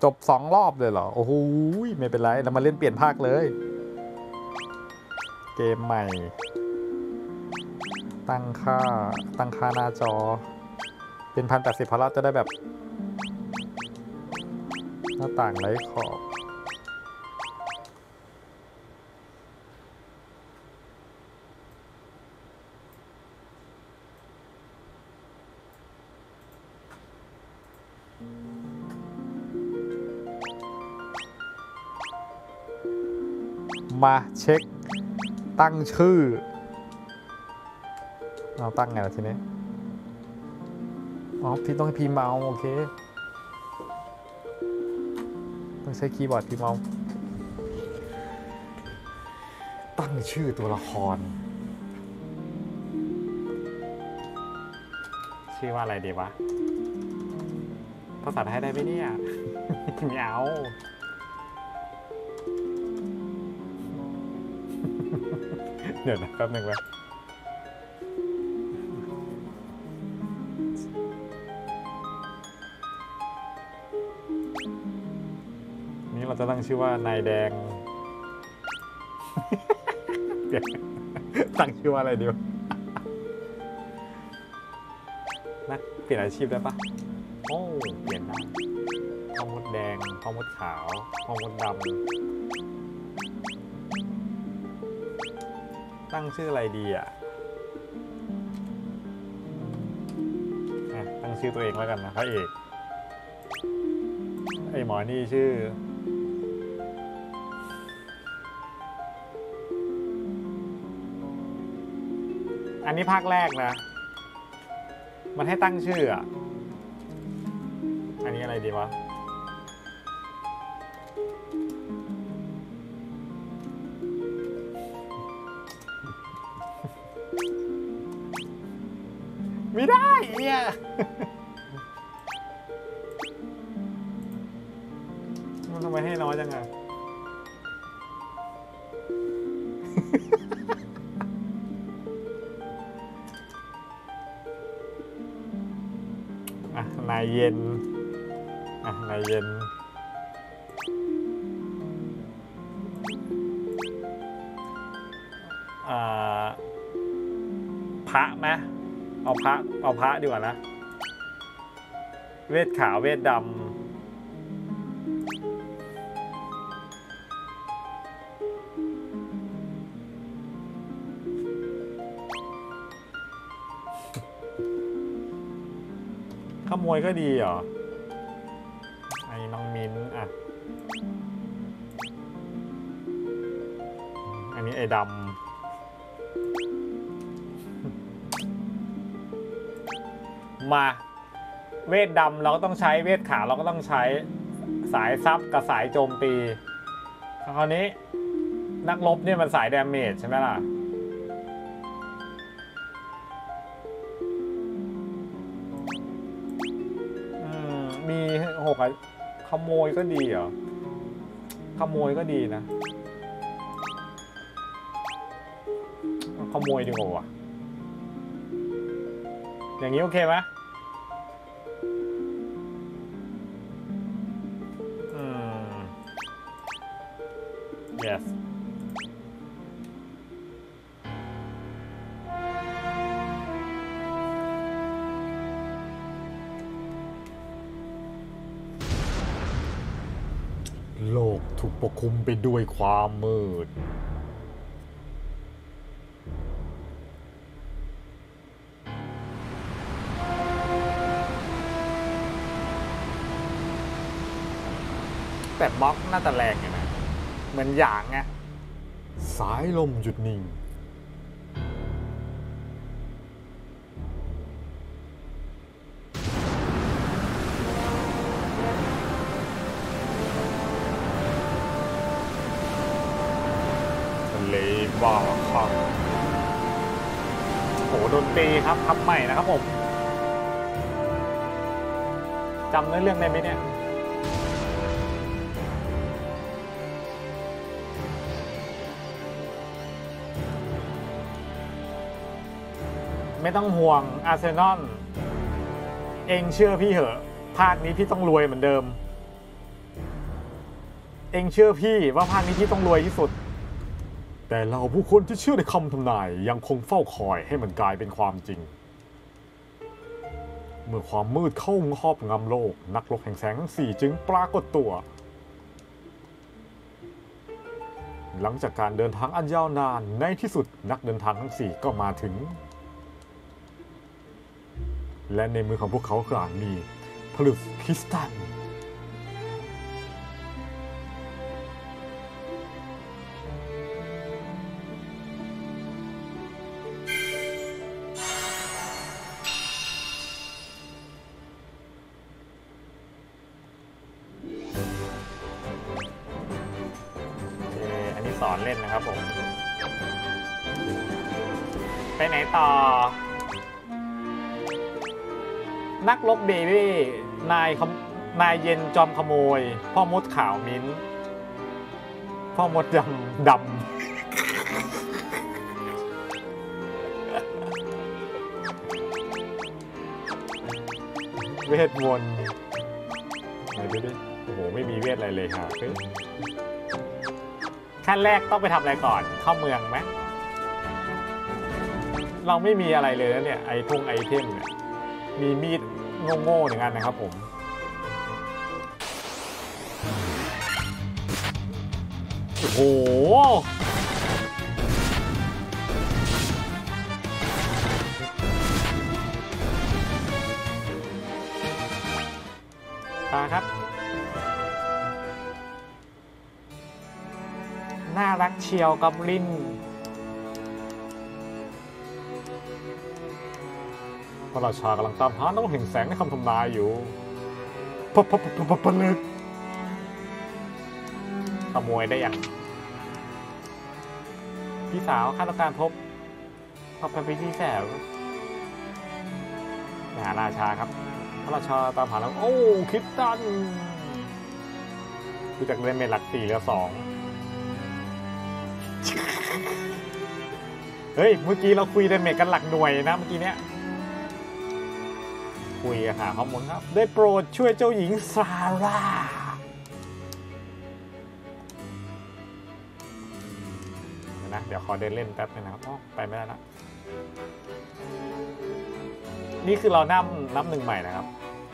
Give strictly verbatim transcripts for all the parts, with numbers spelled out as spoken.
จบสองรอบเลยเหรอโอ้โหไม่เป็นไรเรามาเล่นเปลี่ยนภาคเลยเกมใหม่ตั้งค่าตั้งค่าหน้าจอเป็นพันแปดสิบพอเราจะได้แบบหน้าต่างไร้ขอบมาเช็คตั้งชื่อเราตั้งไงล่ะทีนี้อ๋อพี่ต้องให้พิมพ์เอาโอเคต้องใช้คีย์บอร์ดพิมพ์เอาตั้งชื่อตัวละครชื่อว่าอะไรดีวะภาษาไทยได้ไหมเนี่ย ไม่เอาเดี๋ยวนะแป๊บนึงไว้นี่เราจะตั้งชื่อว่านายแดง ตั้งชื่อว่าอะไรดีวะนะเปลี่ยนอาชีพได้ปะโอ้เปลี่ยนได้พ่อมดแดงพ่อมดขาวพ่อมดดำตั้งชื่ออะไรดีอ่ะตั้งชื่อตัวเองแล้วกันนะพระเอกไอหมอนี่ชื่ออันนี้ภาคแรกนะมันให้ตั้งชื่ออ่ะอันนี้อะไรดีวะไม่ได้เนี่ยมันทำไมให้น้อยจังอะอ่ะนายเย็นอ่ะนายเย็นอ่าพระไหมเอาพระเอาพระดีกว่านะเวทขาวเวทดำขโมยก็ดีเหรอไอ้น้องมิ้นอ่ะอันนี้ไอ้ดำมาเวทดำเราก็ต้องใช้เวทขาวเราก็ต้องใช้สายซับกับสายโจมตีคราวนี้นักรบเนี่ยมันสายดาเมจใช่ไหมล่ะอืมมีหกขโมยก็ดีเหรอขโมยก็ดีนะขโมยดีกว่าอย่างนี้โอเคไหมอืม yes โลกถูกปกคลุมไปด้วยความมืดแต่บล็อกน่าจะแรงอยู่นะเหมือนหยางไงสายลมหยุดนิ่งทะเลบ้าคลั่งโหดนตรีครับทำใหม่นะครับผมจำเนื้อเรื่องได้ไหมเนี่ยไม่ต้องห่วงอาร์เซนอลเองเชื่อพี่เหอะภาคนี้พี่ต้องรวยเหมือนเดิมเองเชื่อพี่ว่าภาคนี้พี่ต้องรวยที่สุดแต่เราผู้คนที่เชื่อในคำทำนายยังคงเฝ้าคอยให้มันกลายเป็นความจริงเมื่อความมืดเข้าครอบงำโลกนักรบแห่งแสงทั้งสี่จึงปรากฏตัวหลังจากการเดินทางอันยาวนานในที่สุดนักเดินทางทั้งสี่ก็มาถึงและในมือของพวกเขาก็อาจมีผลึกคริสตัลสอนเล่นนะครับผมไปไหนต่อนักลบเบบี้นายนายเย็นจอมขโมยพ่อมดขาวมิ้นพ่อมดดำดำเวทมนต์ไหนดูดิโอ้โหไม่มีเวทอะไรเลยค่ะขั้นแรกต้องไปทำอะไรก่อนเข้าเมืองไหมเราไม่มีอะไรเลยนะเนี่ยไอทงไอเทมเนี่ยมีมีดโง่ๆอย่างนั้นนะครับผมโอ้โหตาครับน่ารักเชียวกับลินพระราชากำลังตามหาน้องแห่งแสงในคำทำนายอยู่พะพะพะพะพะลึกขโมยได้ยังพี่สาวข้าต้องการพบพบพระพิธีแสวมหาราชาครับพระราชาตามหาแล้วโอ้คิดตันดูจากเล่นเมลักสี่เหลือสองเฮ้ยเมื่อกี้เราคุยดาเมจกันหลักหน่วยนะเมื่อกี้เนี้ยคุยหาข้อมูลครับได้โปรดช่วยเจ้าหญิงซาร่านะเดี๋ยวขอเดินเล่นแป๊บนึงนะครับอ๋อไปไม่ได้ละนี่คือเรานับนับหนึ่งใหม่นะครับ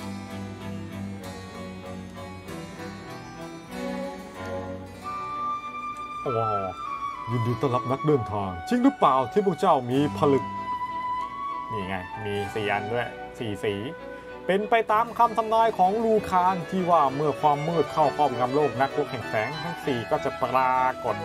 โอ้โหยินดีต้อนรับนักเดินทางจริงหรือเปล่าที่พวกเจ้ามีผลึกนี่ไงมีสีอันด้วยสี่สีเป็นไปตามคำทำนายของลูคานที่ว่าเมื่อความมืดเข้าครอบงำโลกนักรบแห่งแสงทั้งสี่ก็จะปรากฏ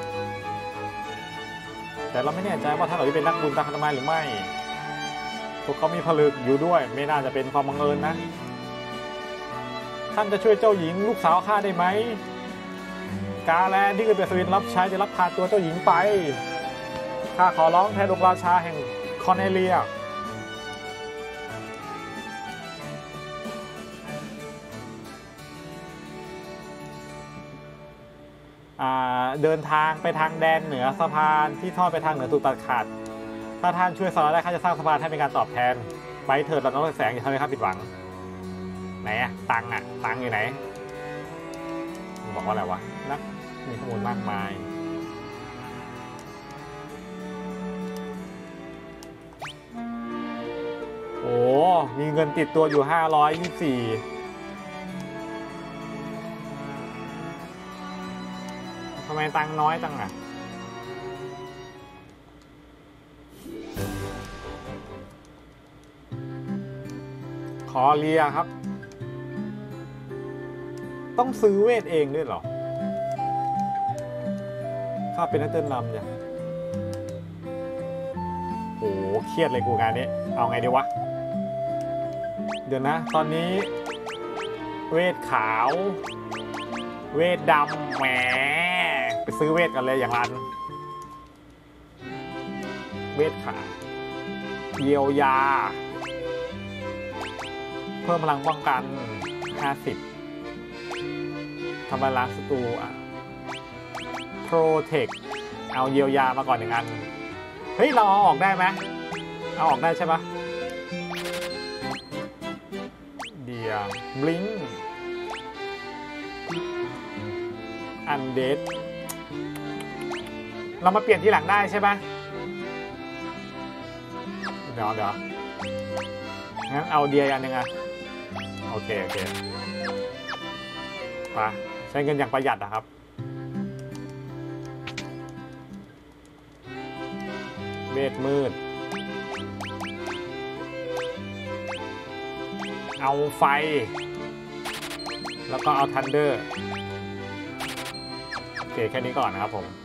แต่เราไม่แน่ใจว่าท่านเหล่านี้เป็นนักบุญตามคำทำนายหรือไม่พวกเขามีผลึกอยู่ด้วยไม่น่าจะเป็นความบังเอิญนะท่านจะช่วยเจ้าหญิงลูกสาวข้าได้ไหมกาแลนที่เคยเป็นสวินรับใช้จะรับพาตัวเจ้าหญิงไปข้าขอร้องแทนองค์ราชาแห่งคอนเนเลียเดินทางไปทางแดนเหนือสะพานที่ทอดไปทางเหนือถูกตัดขาดถ้าท่านช่วยสละได้ข้าจะสร้างสะพานให้เป็นการตอบแทนไปเถิดเราน้องแสงอย่าทำให้ข้าผิดหวังไหนอะตังอะตังอยู่ไหนบอกว่าอะไรวะนักมีข้อมูลมากมายโอ้มีเงินติดตัวอยู่ห้าร้อยยี่สิบสี่ทำไมตังน้อยจังอะขอเลียครับต้องซื้อเวทเองด้วยเหรอข้าเป็นนักเต้นรำเนี่ยโอ้เครียดเลยกูงานนี้เอาไงดีวะเดี๋ยวนะตอนนี้เวทขาวเวทดำแหมไปซื้อเวทกันเลยอย่างนั้นเวทขาวเยียวยาเพิ่มพลังป้องกันห้าสิบทำลายล้างศัตรูอ่ะ Protect เอาเยียวยามาก่อนหนึ่งอันเฮ้ยเราเอาออกได้ไหมเอาออกได้ใช่ปะเดียบลิงอันอันเดดเรามาเปลี่ยนทีหลังได้ใช่ไหมเดี๋ยวเดี๋ยวงั้นเอาเดียกันยังไงโอเคโอเคไปใช้เงินอย่างประหยัดนะครับเวทมืดเอาไฟแล้วก็เอาทันเดอร์โอเคแค่นี้ก่อนนะครับผม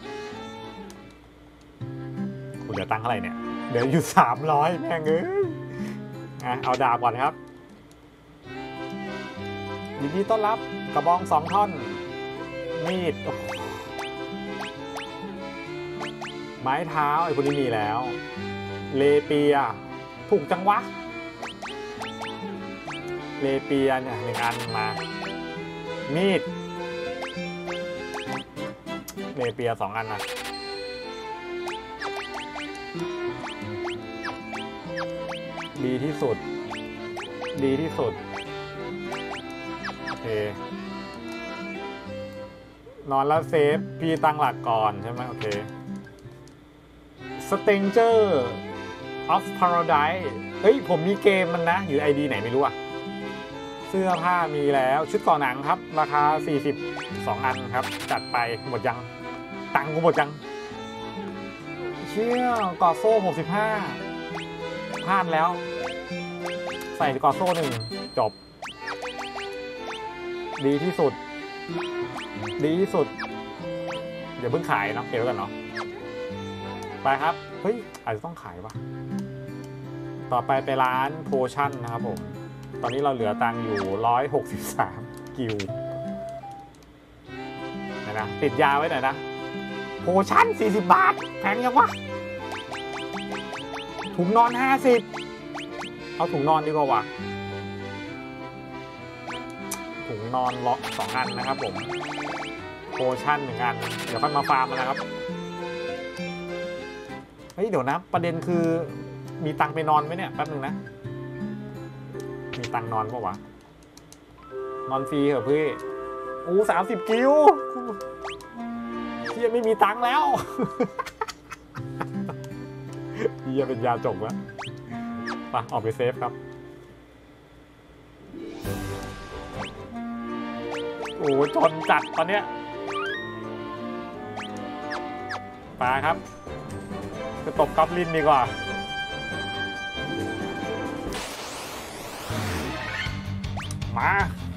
คุณเหลือตังค์เท่าไหร่เนี่ยเดี๋ยวอยู่สามร้อยแม่งเอ้ยอ่ะเอาดาบก่อนครับยินดีต้อนรับกระบองสองท่อนมีดไม้เท้าไอ้คนนี้มีแล้วเลเปียถูกจังวะเลเปียเนี่ยหนึ่งอันมามีดเลเปียสองอันนะดีที่สุดดีที่สุดโอเคนอนแล้วเซฟพี่ตั้งหลักก่อนใช่ไหมโอเค Stranger of Paradise เฮ้ยผมมีเกมมันนะอยู่ ไอ ดี ไหนไม่รู้อะเสื้อผ้ามีแล้วชุดก่อหนังครับราคาสี่สิบสองอันครับจัดไปหมดยังตังกูหมดยังเชี่ยก่อโซ่หกสิบห้าพลาดแล้วใส่ก่อโซ่หนึ่งจบดีที่สุดดีที่สุดเดี๋ยวเพิ่งขายเนาะเก็บไว้ก่อนเนาะไปครับเฮ้ยอาจจะต้องขายปะต่อไปไปร้านโพชั่นนะครับผมตอนนี้เราเหลือตังค์อยู่หนึ่งร้อยหกสิบสามกิลนะนะติดยาไว้หน่อยนะโพชั่นสี่สิบบาทแพงยังวะถุงนอนห้าสิบเอาถุงนอนดีกว่าวะถุงนอนล็อกสองอันนะครับผมโพชั่นหนึ่งอันเดี๋ยวค่อยมาฟาร์มนะครับเฮ้ยเดี๋ยวนะประเด็นคือมีตังค์ไปนอนไหมเนี่ยแป๊บนึงนะมีตังค์นอนปะวะนอนฟรีเหรอพี่อู้สามสิบกิวเฮียไม่มีตังค์แล้วเฮียเป็นยาจกแล้วไปออกไปเซฟครับโอ้จนจัดตอนเนี้ยไปครับจะตบกอบลินดีกว่ามา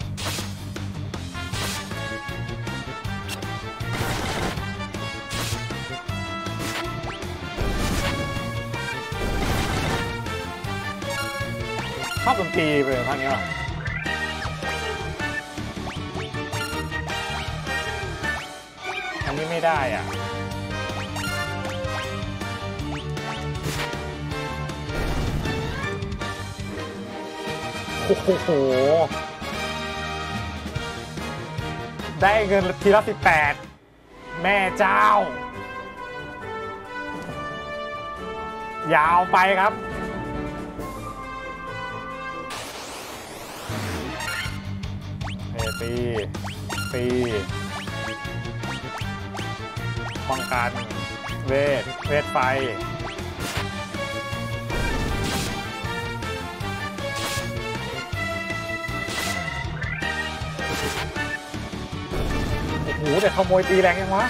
ชอบดนตรีไปเลยท่านนี้ว่ะอันนี้ไม่ได้อ่ะโอ้โหได้เงินทีละสิบแปดแม่เจ้ายาวไปครับเอตีตีป้องกันเวทเวทไฟโอ้โหแต่ขโมยตีแรงยังวะ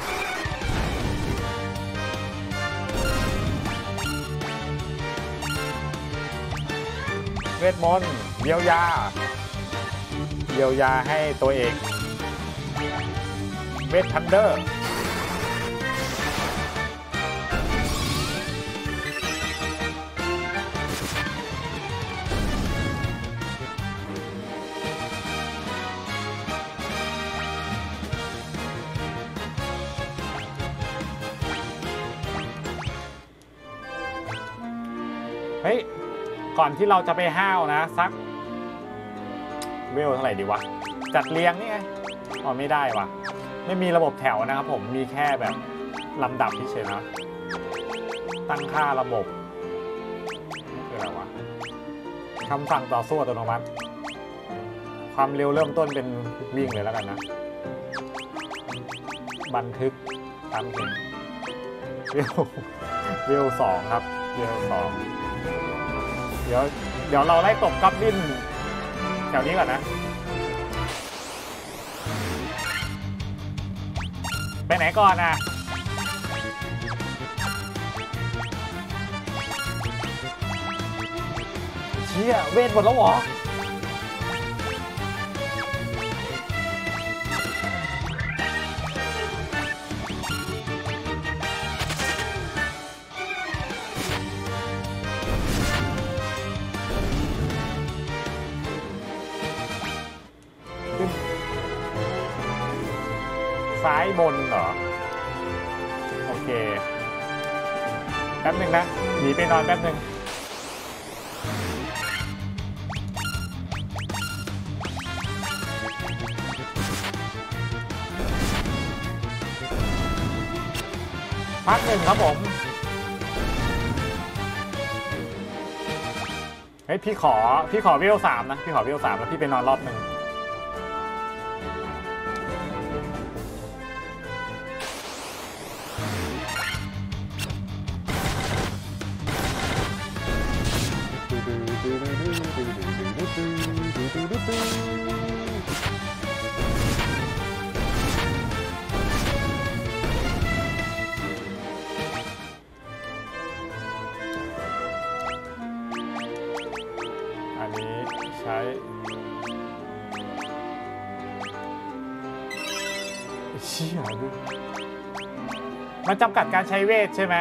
เวทมนต์เยียวยาเยียวยาให้ตัวเองเวททันเดอร์เฮ้ยก่อนที่เราจะไปห้าวนะสักเวลเท่าไหร่ดีวะจัดเรียงนี่ไงอ๋อไม่ได้วะไม่มีระบบแถวนะครับผมมีแค่แบบลำดับเฉยๆนะตั้งค่าระบบคืออะไรวะคำสั่งต่อสู้อัตโนมัติความเร็วเริ่มต้นเป็นวิ่งเลยแล้วกันนะบันทึกตามเข็มเวลเวลสองครับเวลสองเดี๋ยวเดี๋ยวเราไล่ตบกอบลินแถวนี้ก่อนนะไปไหนก่อนอ่ะเชี่ยเวทหมดแล้วเหรอซ้ายบนเหรอโอเคแป๊บนึงนะหนีไปนอนแป๊บนึงพักหนึ่งครับผมเฮ้ยพี่ขอพี่ขอเวลสามนะพี่ขอเวลสามแล้วพี่ไปนอนรอบหนึ่งอันนี้ใช้เชี่ยดูมันจำกัดการใช้เวทใช่ไหม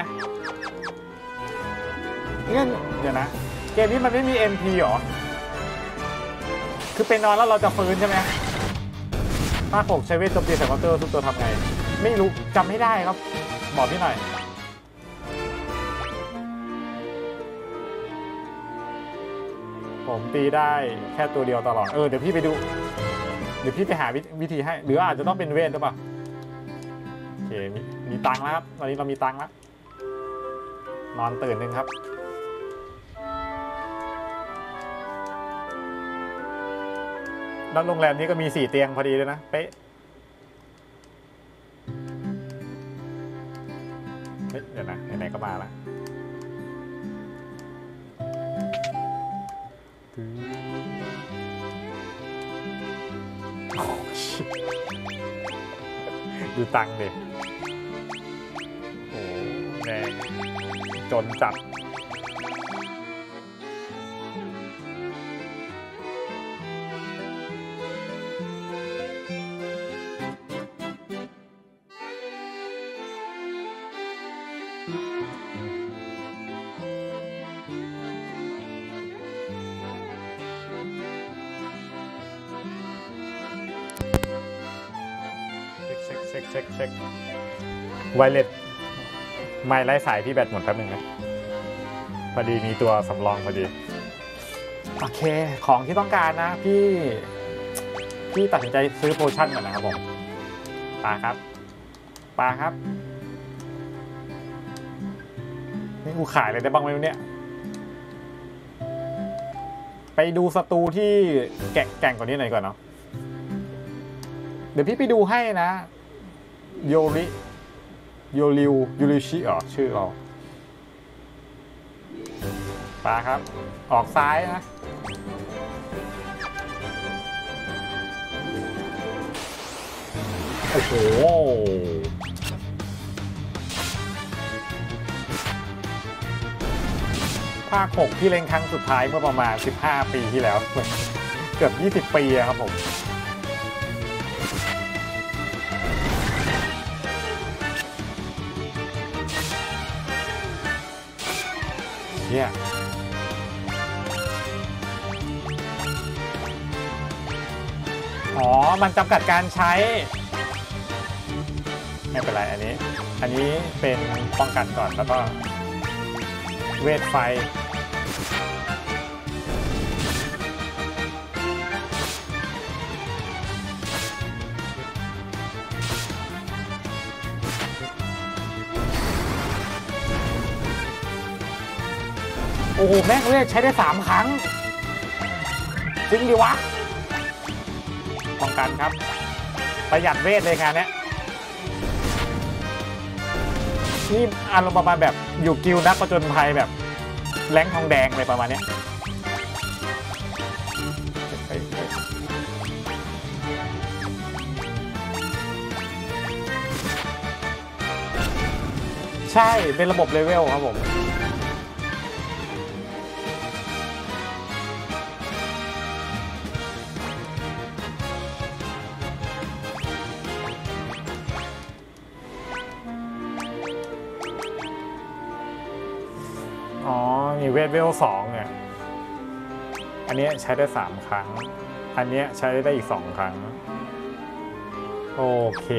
งั้นเดี๋ยวนะเกมนี้มันไม่มี เอ็ม พี หรอคือเป็นนอนแล้วเราจะฟื้นใช่ไหมถ้าผมใช้เวทโจมตีใส่มอนเตอร์ทุกตัวทำไงไม่รู้จำไม่ได้ครับบอกพี่หน่อยผมตีได้แค่ตัวเดียวตลอดเออเดี๋ยวพี่ไปดูเดี๋ยวพี่ไปหาวิธีให้หรืออาจจะต้องเป็นเวทหรือเปล่าโอเคมีมีตังค์แล้วครับตอนนี้เรามีตังค์แล้วนอนตื่นหนึ่งครับแล้วโรงแรมนี้ก็มีสี่เตียงพอดีเลยนะเป๊ะเฮ้ยเดี๋ยวนะไหนๆก็มาละดูตังค์ดิโอ้แดงจนจัดเช็คเช็คเช็คไวเลสไม่ไร้สายพี่แบตหมดแป๊บนึงนะพอดีมีตัวสำรองพอดีโอเคของที่ต้องการนะพี่พี่ตัดสินใจซื้อโพชั่นก่อนนะครับผมปลาครับปลาครับนี่กูขายเลยได้บ้างไหมเนี่ยไปดูศัตรูที่แก่งแก่งกว่านี้หน่อยก่อนเนาะเดี๋ยวพี่ไปดูให้นะโยริโยริวยูริชิอ๋อชื่อออกปลาครับออกซ้ายนะโอ้โหภาคหกที่เล่นครั้งสุดท้ายเมื่อประมาณสิบห้าปีที่แล้วเกือบยี่สิบปีครับผมเนี่ยอ๋อมันจำกัดการใช้ไม่เป็นไรอันนี้อันนี้เป็นป้องกันก่อนแล้วก็เวทไฟโอ้โหแม่งเวทใช้ได้สามครั้งจริงดิวะป้องกันครับประหยัดเวทเลยงานเนี้ยนี่อารมณ์ประมาณแบบอยู่กิลด์นักผจญภัยแบบแรงทองแดงอะไรประมาณเนี้ยใช่เป็นระบบเลเวลครับผมอ๋อมีเวทเวลสองเนี่ยอันนี้ใช้ได้สามครั้งอันนี้ใช้ได้อีกสองครั้งโอเค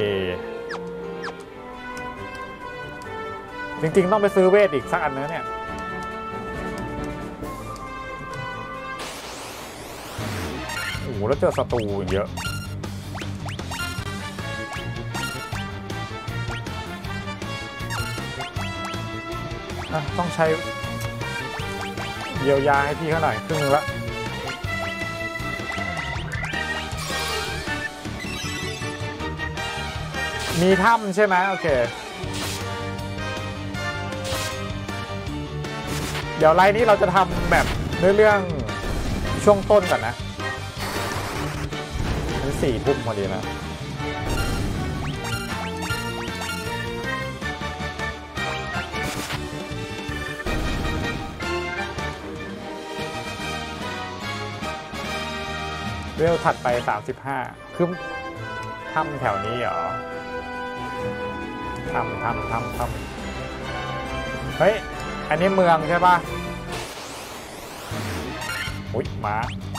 จริงๆต้องไปซื้อเวทอีกสักอันนึงเนี่ยโอ้โหแล้วเจอศัตรูเยอะต้องใช้เยียวยาให้พี่เขาหน่อยครึ่งนึงละมีถ้ำใช่ไหมโอเคเดี๋ยวไลน์นี้เราจะทำแบบเรื่องช่วงต้นก่อนนะนี่สี่ทุ่มพอดีนะเวลถัดไปสามสิบห้าคือถ้ำแถวนี้เหรอถ้ำถ้ำถ้ำถ้ำเฮ้ยอันนี้เมืองใช่ป่ะอุ๊ยม้า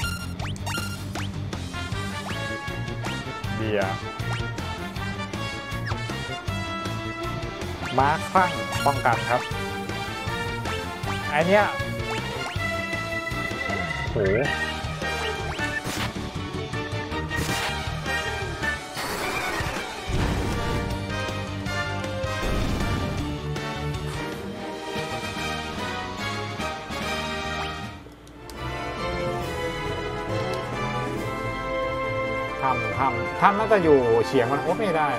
เบียร์ม้าคลั่งป้องกันครับไอเนี้ยโหถ้ำถ้ำถ้ำน่าจะอยู่เฉียงมันโอ้ไม่ได้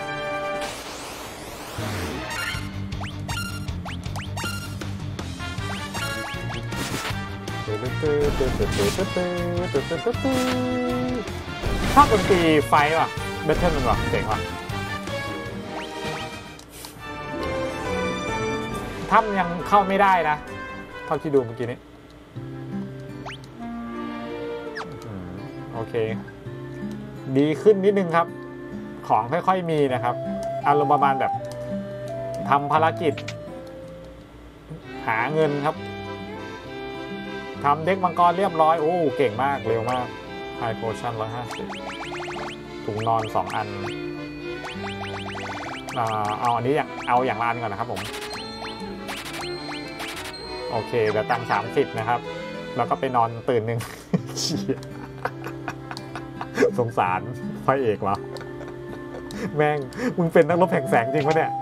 ชอบดนตรีไฟว่ะเบทเทิลมันว่ะเจ๋งว่ะถ้ำยังเข้าไม่ได้นะเท่าที่ดูเมื่อกี้นี้โอเคดีขึ้นนิดนึงครับของค่อยๆมีนะครับอารมณ์ประมาณแบบทำภารกิจหาเงินครับทำเด็กมังกรเรียบร้อยโอ้เก่งมากเร็วมากไฮโพชั่นร้อยห้าสิบถุงนอนสองอันเอาอันนี้อย่างเอาอย่างละอันก่อนนะครับผมโอเคเดี๋ยวตังสามสิบนะครับแล้วก็ไปนอนตื่นหนึ่งสงสารพระเอกวะแม่งมึงเป็นนักรบแห่งแสงจริงปะเนี่ย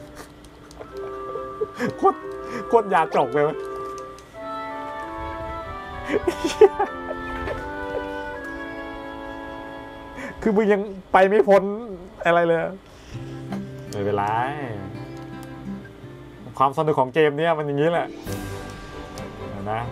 โคตรโคตรยาจกเลยวะคือมึงยังไปไม่พ้นอะไรเลยไม่เป็นไรความสนุกของเกมนี้มันอย่างนี้แหละนะ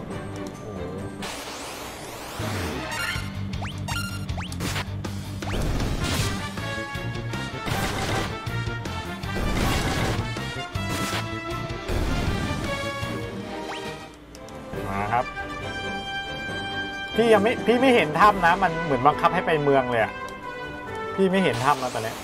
มาครับพี่ยังไม่พี่ไม่เห็นถ้ำนะมันเหมือนบังคับให้ไปเมืองเลยอ่ะพี่ไม่เห็นถ้ำแล้วตอนนี้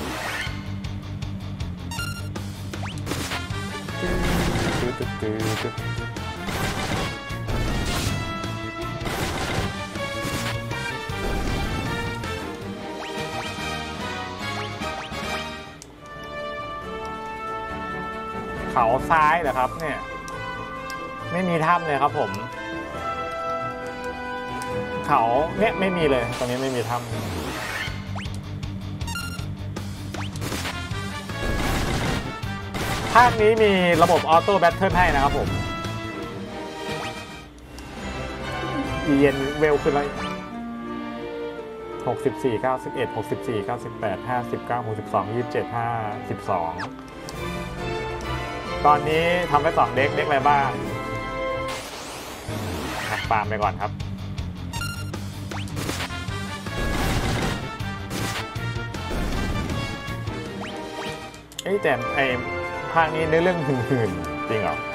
เขาซ้ายเหรอครับเนี่ยไม่มีถ้ำเลยครับผมเขาเนี่ยไม่มีเลยตรงนี้ไม่มีถ้ำภาคนี้มีระบบออโต้แบทเทิลให้นะครับผมเย็นเวลขึ้นเลยหกสิบสี่ เก้าสิบเอ็ด หกสิบสี่ เก้าสิบแปด ห้าสิบเก้า หกสิบสอง ยี่สิบเจ็ด ห้าสิบสองตอนนี้ทำไปสองเด็กเด็กอะไรบ้างฟาร์มไปก่อนครับไอ้แต่ไอ้ภาคนี้เนื้อเรื่องหื่นๆจริงเหรอ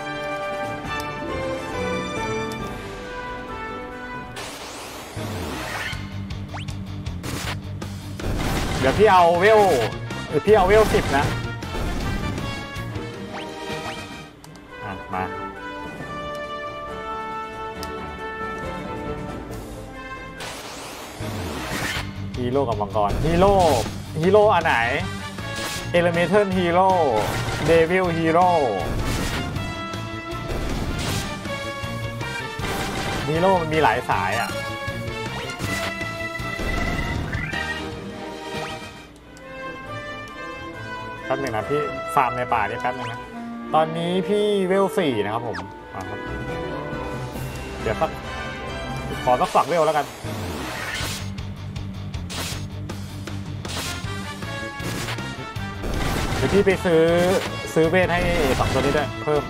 เดี๋ยวพี่เอาเวลหรือพี่เอาเวลสิบนะอ่ะมาฮีโร่กับมังกรฮีโร่ฮีโร่อันไหน Elemental Hero Devil Hero ฮีโร่มันมีหลายสายอ่ะแป๊บหนึ่งนะพี่ฟาร์มในป่านี่แป๊บหนึ่งนะตอนนี้พี่เวลสี่นะครับผมครับเดี๋ยวสักขอสักฝักเวลแล้วกันเดี๋ยวพี่ไปซื้อซื้อเวทให้สองตัวนี้ด้วยเพิ่ม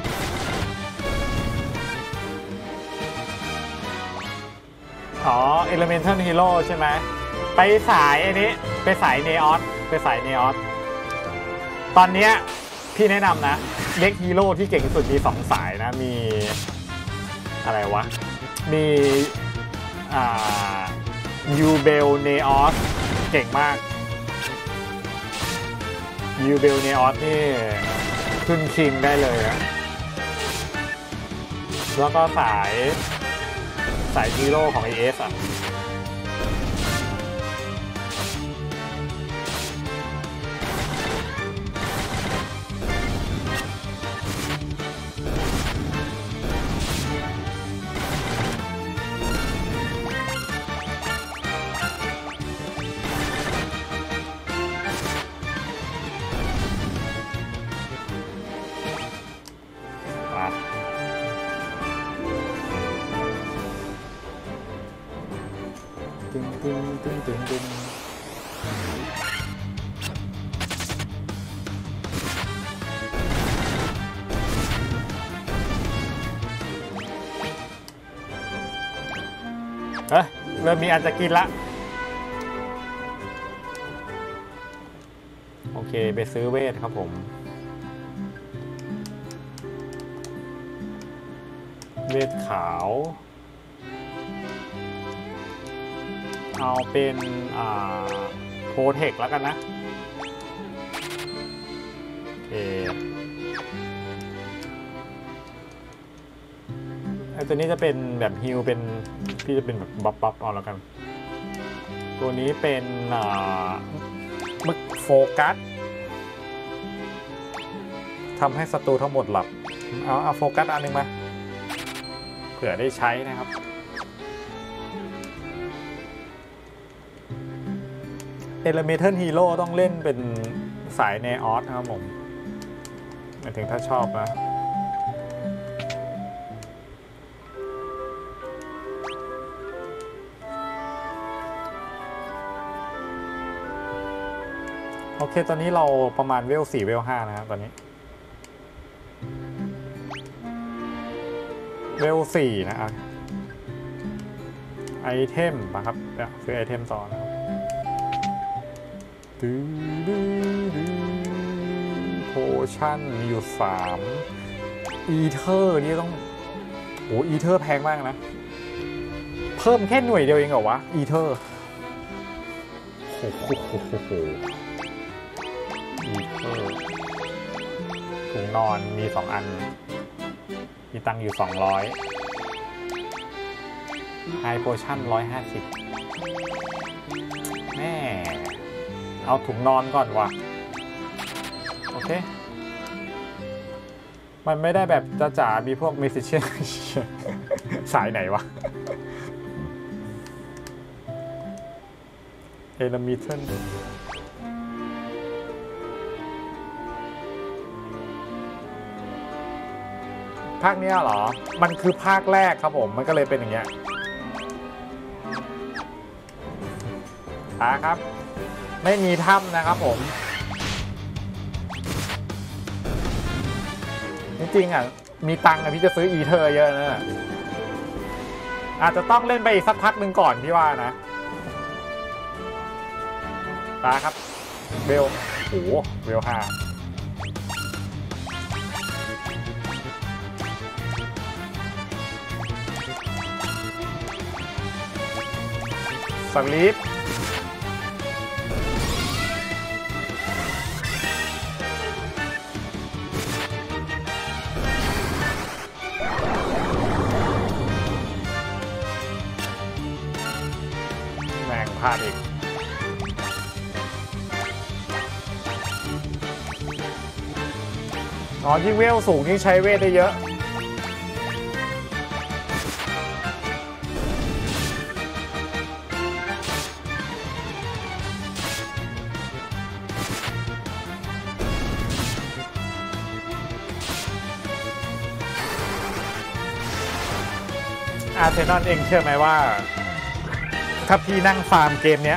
อ๋อ Elemental Hero ใช่ไหมไปสายอันนี้ไปสายเนออสไปสายเนออสตอนนี้พี่แนะนำนะเด็กฮีโร่ที่เก่งที่สุดมีสองสายนะมีอะไรวะมีอ่ายูเบลเนออสเก่งมากยูเบลเนออสนี่ขึ้นคิงได้เลยนะแล้วก็สายสายฮีโร่ของ เอ เอส อ่ะตึงตึงตึงตึงตึงเอ้ยเริ่มมีอันจะกินละโอเคไปซื้อเวทครับผมเวทขาวเอาเป็นอ่าโปรเทคแล้วกันนะโอเคไอ้ตัวนี้จะเป็นแบบฮิลเป็นพี่จะเป็นแบบบัฟบัฟเอาแล้วกันตัวนี้เป็นอ่ามึกโฟกัสทำให้ศัตรูทั้งหมดหลับเอาเอาโฟกัสอันนึงมาเผื่อได้ใช้นะครับElemental Hero ต้องเล่นเป็นสายเนออสนะครับผมหมายถึงถ้าชอบนะโอเคตอนนี้เราประมาณเวลสี่เวลห้านะครับตอนนี้เวลสี่นะครับไอเทมนะครับซื้อไอเทมต่อนะครับโพชั่นมีอยู่สามอีเทอร์นี่ต้องโอ้อีเทอร์แพงมากนะเพิ่มแค่หน่วยเดียวเองเหรอวะอีเทอร์โอ้โหอีเทอร์ถุงนอนมีสองอันมีตังค์อยู่สองร้อยไฮโพชั่นร้อยห้าสิบแม่เอาถุงนอนก่อนวะโอเคมันไม่ได้แบบจ๋าๆมีพวกเมสเซจสายไหนวะเอลมิเทนภาคนี้เหรอมันคือภาคแรกครับผมมันก็เลยเป็นอย่างเงี้ยอ่ะครับไม่มีถ้ำนะครับผมริงๆอ่ะมีตังค์อ่ะพี่จะซื้ออีเธอเยอะนะอาจจะต้องเล่นไปอีกสักพักหนึ่งก่อนพี่ว่านะตาครับเบลโอ้โหเบลห้าสลีปแม่งพลาดอีกอ๋อยิ่งเวลสูงยิ่งใช้เวทได้เยอะอาร์เซนอลเองเชื่อไหมว่าถ้าพี่นั่งฟาร์มเกมเนี้ย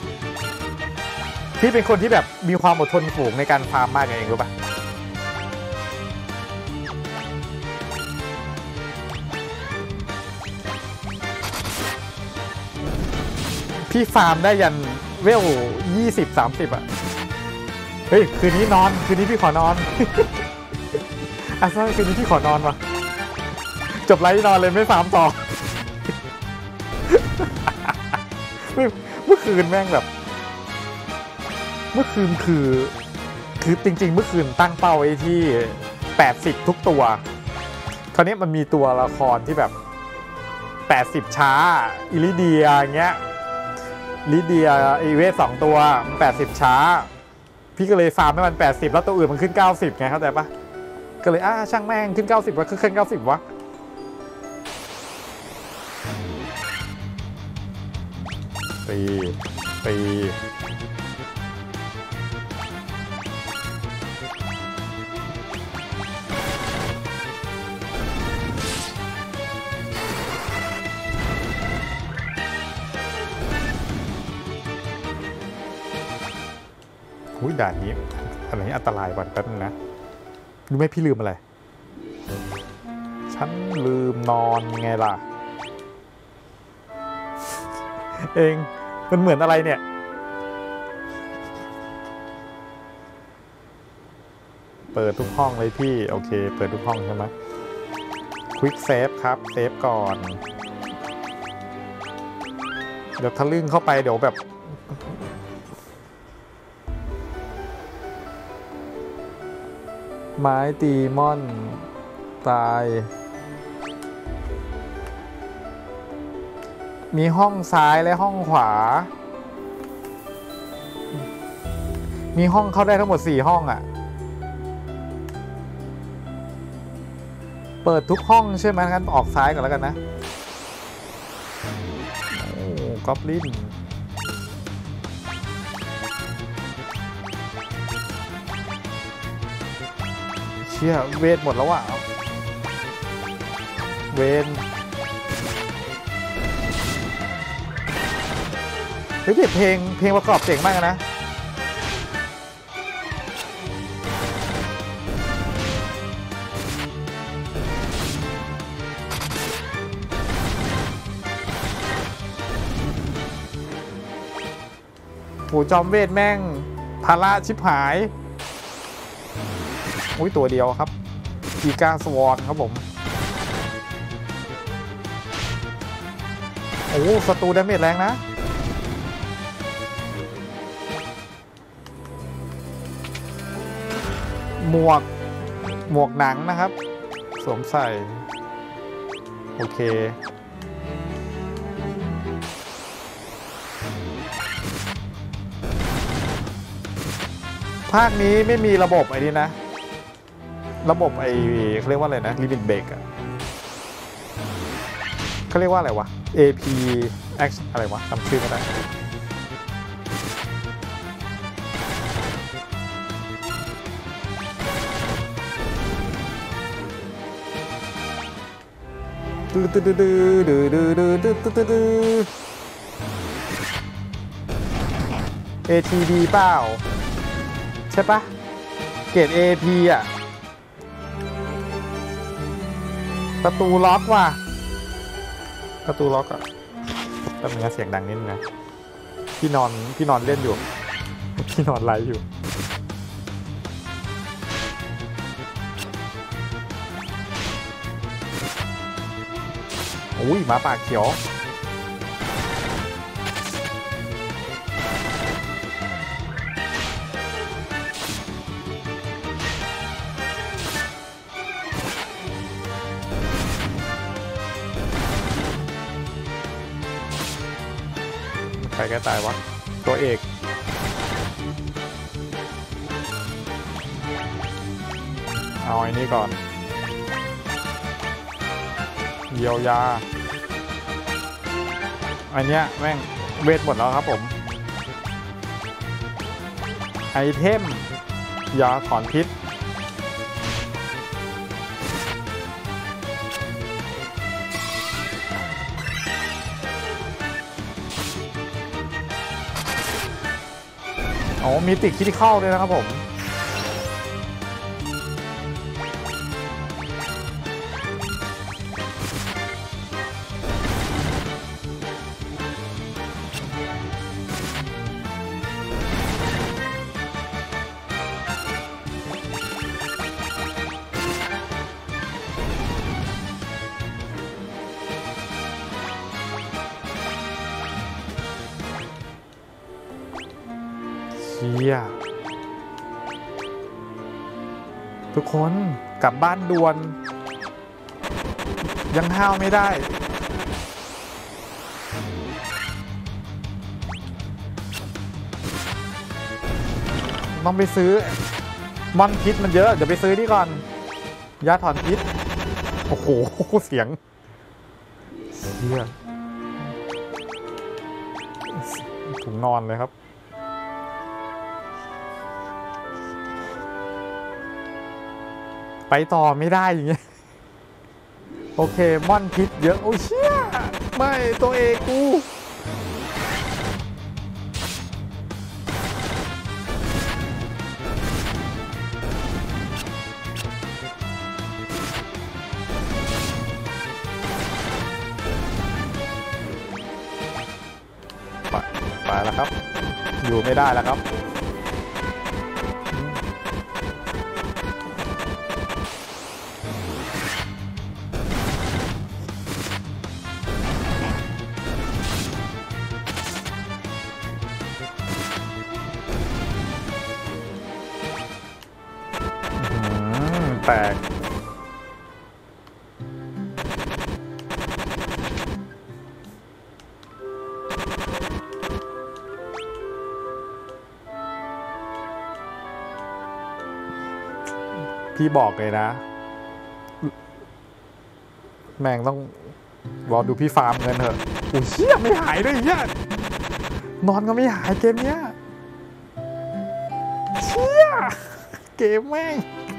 พี่เป็นคนที่แบบมีความอดทนสูงในการฟาร์มมากเองรู้ปะพี่ฟาร์มได้ยันเวลยี่สิบสามสิบอ่ะเฮ้ยคืนนี้นอนคืนนี้พี่ขอนอนอ่ะใช่คืนนี้พี่ขอนอนวะจบไลฟ์นอนเลยไม่ฟาร์มต่อเมื่อคืนแม่งแบบเมื่อคืนคือคือจริงๆเมื่อคืนตั้งเป้าไว้ที่แปดสิบทุกตัวคราวนี้มันมีตัวละครที่แบบแปดสิบช้าอิลิเดียอย่างเงี้ยลิเดียอีเวสสองตัวมันแปดสิบช้าพี่ก็เลยฟาร์มให้มันแปดสิบแล้วตัวอื่นมันขึ้นเก้าสิบไงเข้าใจปะก็เลยอ่ะช่างแม่งขึ้นเก้าสิบวะขึ้นเก้าสิบวะตีตีอุ้ยด่านนี้อันนี้อันตรายวันแป๊บนึงนะรู้ไหมพี่ลืมอะไรฉันลืมนอนไงล่ะเองมันเหมือนอะไรเนี่ยเปิดทุกห้องเลยพี่โอเคเปิดทุกห้องใช่ไหมควิกเซฟครับเซฟก่อนเดี๋ยวทะลึ่งเข้าไปเดี๋ยวแบบไม้ตีม่อนตายมีห้องซ้ายและห้องขวามีห้องเข้าได้ทั้งหมดสี่ห้องอ่ะเปิดทุกห้องใช่ไหมงั้นออกซ้ายก่อนแล้วกันนะโอ้กอบลินเชี่ยเวทหมดแล้วอ่ะเวนเฮ้ยเพลงเพลงประกอบเจ๋งมากนะโหจอมเวทแม่งภาระชิบหายอุ้ยตัวเดียวครับกีกาสวอนครับผมโอ้ศัตรูดาเมจแรงนะหมวกหมวกหนังนะครับสวมใส่โอเคภาคนี้ไม่มีระบบไอ้นี่นะระบบไอ้เขาเรียกว่าอะไรนะลิมิตเบรกอะเขาเรียกว่าอะไรวะ เอ พี X อะไรวะจำชื่อไม่ได้ดื้อดื้อดื้อดื้อดื้อดื้อดื้อดื้อดื้อดื้อ เอ ที ดี เปล่าใช่ปะเกรด เอ พี อ่ะประตูล็อกว่ะประตูล็อกอะแต่เนื้อเสียงดังนิดนึงนะพี่นอนพี่นอนเล่นอยู่พี่นอนไลฟ์อยู่อุ้ยหมาปากเขียวใครแกตายวะตัวเอกเอาไอ้นี่ก่อนเยียวยาอันเนี้ยแม่งเวทหมดแล้วครับผมไอเทมยาถอนพิษอ๋อมีติดคิดเข้าด้วยนะครับผมเชี่ยทุกคนกลับบ้านด่วนยังห้าวไม่ได้ต้องไปซื้อมอนพิษมันเยอะเดี๋ยวไปซื้อนี่ก่อนยาถอนพิษโอ้โหเสียงเชี่ยถุงนอนเลยครับไปต่อไม่ได้อย่างเงี้ยโอเคมอนพิษเยอะโอ้เชี่ยไม่ตัวเอกกูไปไปแล้วครับอยู่ไม่ได้แล้วครับแตกพี่บอกเลยนะแม่งต้องรอดูพี่ฟาร์มเงินเถอะโอ้ยเชี่ยไม่หายด้วยเหี้ยนอนก็ไม่หายเกมเนี้ยเชี่ยเกมแม่ง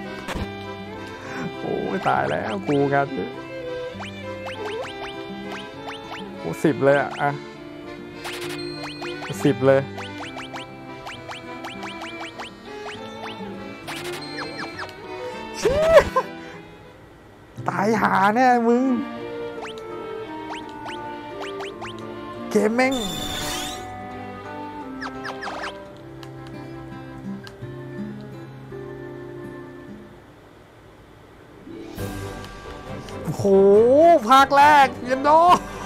โอ้ยตายแล้วกูกันโอ้สิบเลยอ่ะอ่ะสิบเลยเชี่ยตายหาแน่มึงเกมแม่งโอ้โหภาคแรกยันโด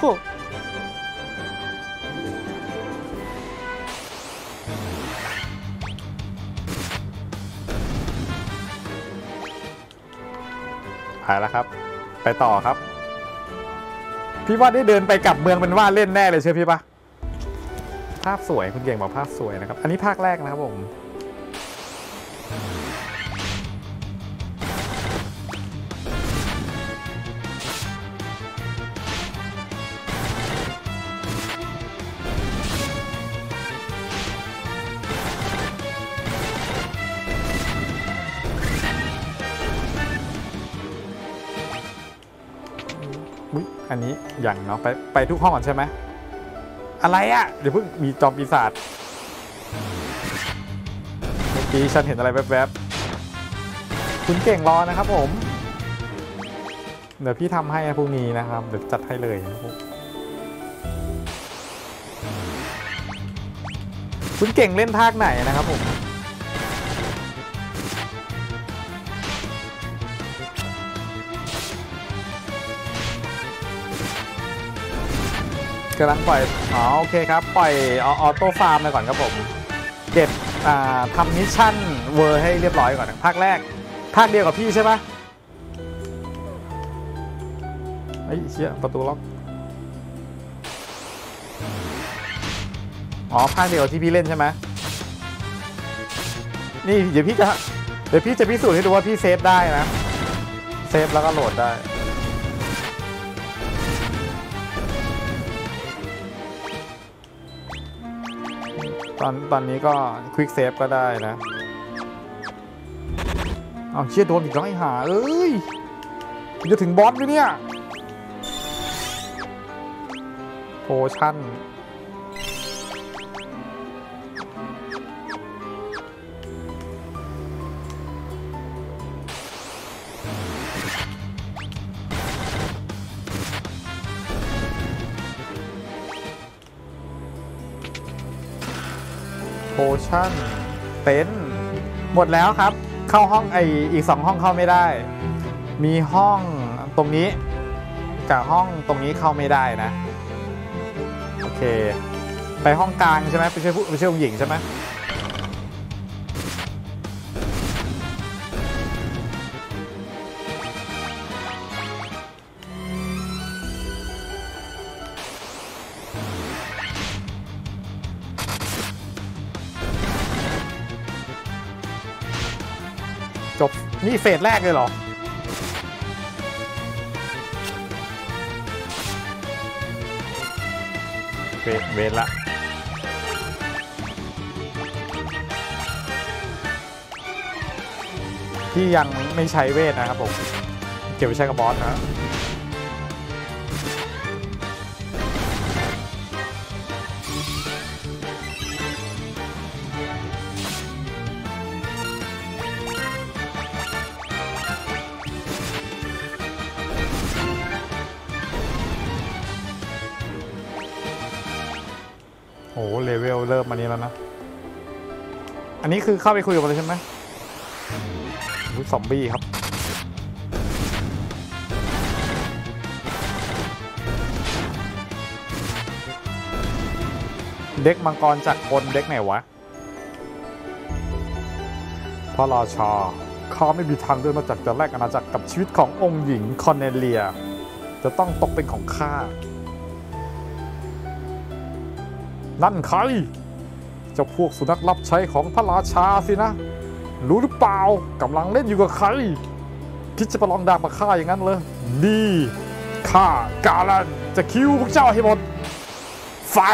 หายแล้วครับไปต่อครับพี่ว่าได้เดินไปกลับเมืองเป็นว่าเล่นแน่เลยเชื่อพี่ปะภาพสวยคุณเก่งบอกภาพสวยนะครับอันนี้ภาคแรกนะครับผมอันนี้อย่างเนาะไปไปทุกห้องก่อนใช่ไหมอะไรอะเดี๋ยวเพิ่งมีจอมปีศาจเมื่อกี้ฉันเห็นอะไรแวบๆคุณเก่งรอนะครับผมเดี๋ยวพี่ทำให้พรุ่งนี้นะครับเดี๋ยวจัดให้เลยคุณเก่งเล่นภาคไหนนะครับผมกำลังปล่อยอ๋อโอเคครับปล่อยออโต้ฟาร์มไปก่อนครับผมเก็บอ่าทำมิชชั่นเวอร์ให้เรียบร้อยก่อนภาคแรกภาคเดียวกับพี่ใช่ปะไอ้เชี่ยประตูล็อกอ๋อภาคเดียวที่พี่เล่นใช่ไหมนี่เดี๋ยวพี่จะเดี๋ยวพี่จะพิสูจน์ให้ดูว่าพี่เซฟได้นะเซฟแล้วก็โหลดได้ตอนตอนนี้ก็ควิกเซฟก็ได้นะเอาเชี่ยโดนอีกแล้วไอ้ห่าเอ้ยจะถึงบอสไหมเนี่ยโพชั่นโพชั่นเต็นท์หมดแล้วครับเข้าห้องไออีกสองห้องเข้าไม่ได้มีห้องตรงนี้กับห้องตรงนี้เข้าไม่ได้นะโอเคไปห้องกลางใช่ไหมไปช่วยผู้ไปช่วยผู้หญิงใช่ไหมจบนี่เฟสแรกเลยเหรอเวทเวทละที่ยังไม่ใช้เวทนะครับผมเก็บไว้ใช้กับบอสนะโอ้เลเวลเริ่มมานี้แล้วนะอันนี้คือเข้าไปคุยกับมันเลยใช่ไหมซอมบี้ครับเด็กมังกรจากคนเด็กไหนวะพระราชาข้าไม่มีทางเดินมาจากจะแลกอาณาจักรกับชีวิตขององค์หญิงคอนเนเลียจะต้องตกเป็นของข้านั่นใครเจ้าพวกสุนัขรับใช้ของพระราชาสินะรู้หรือเปล่ากำลังเล่นอยู่กับใครคิดจะประลองดาบมาฆ่าอย่างนั้นเลยดีข้ากาลันจะคิวพวกเจ้าให้หมดไฟ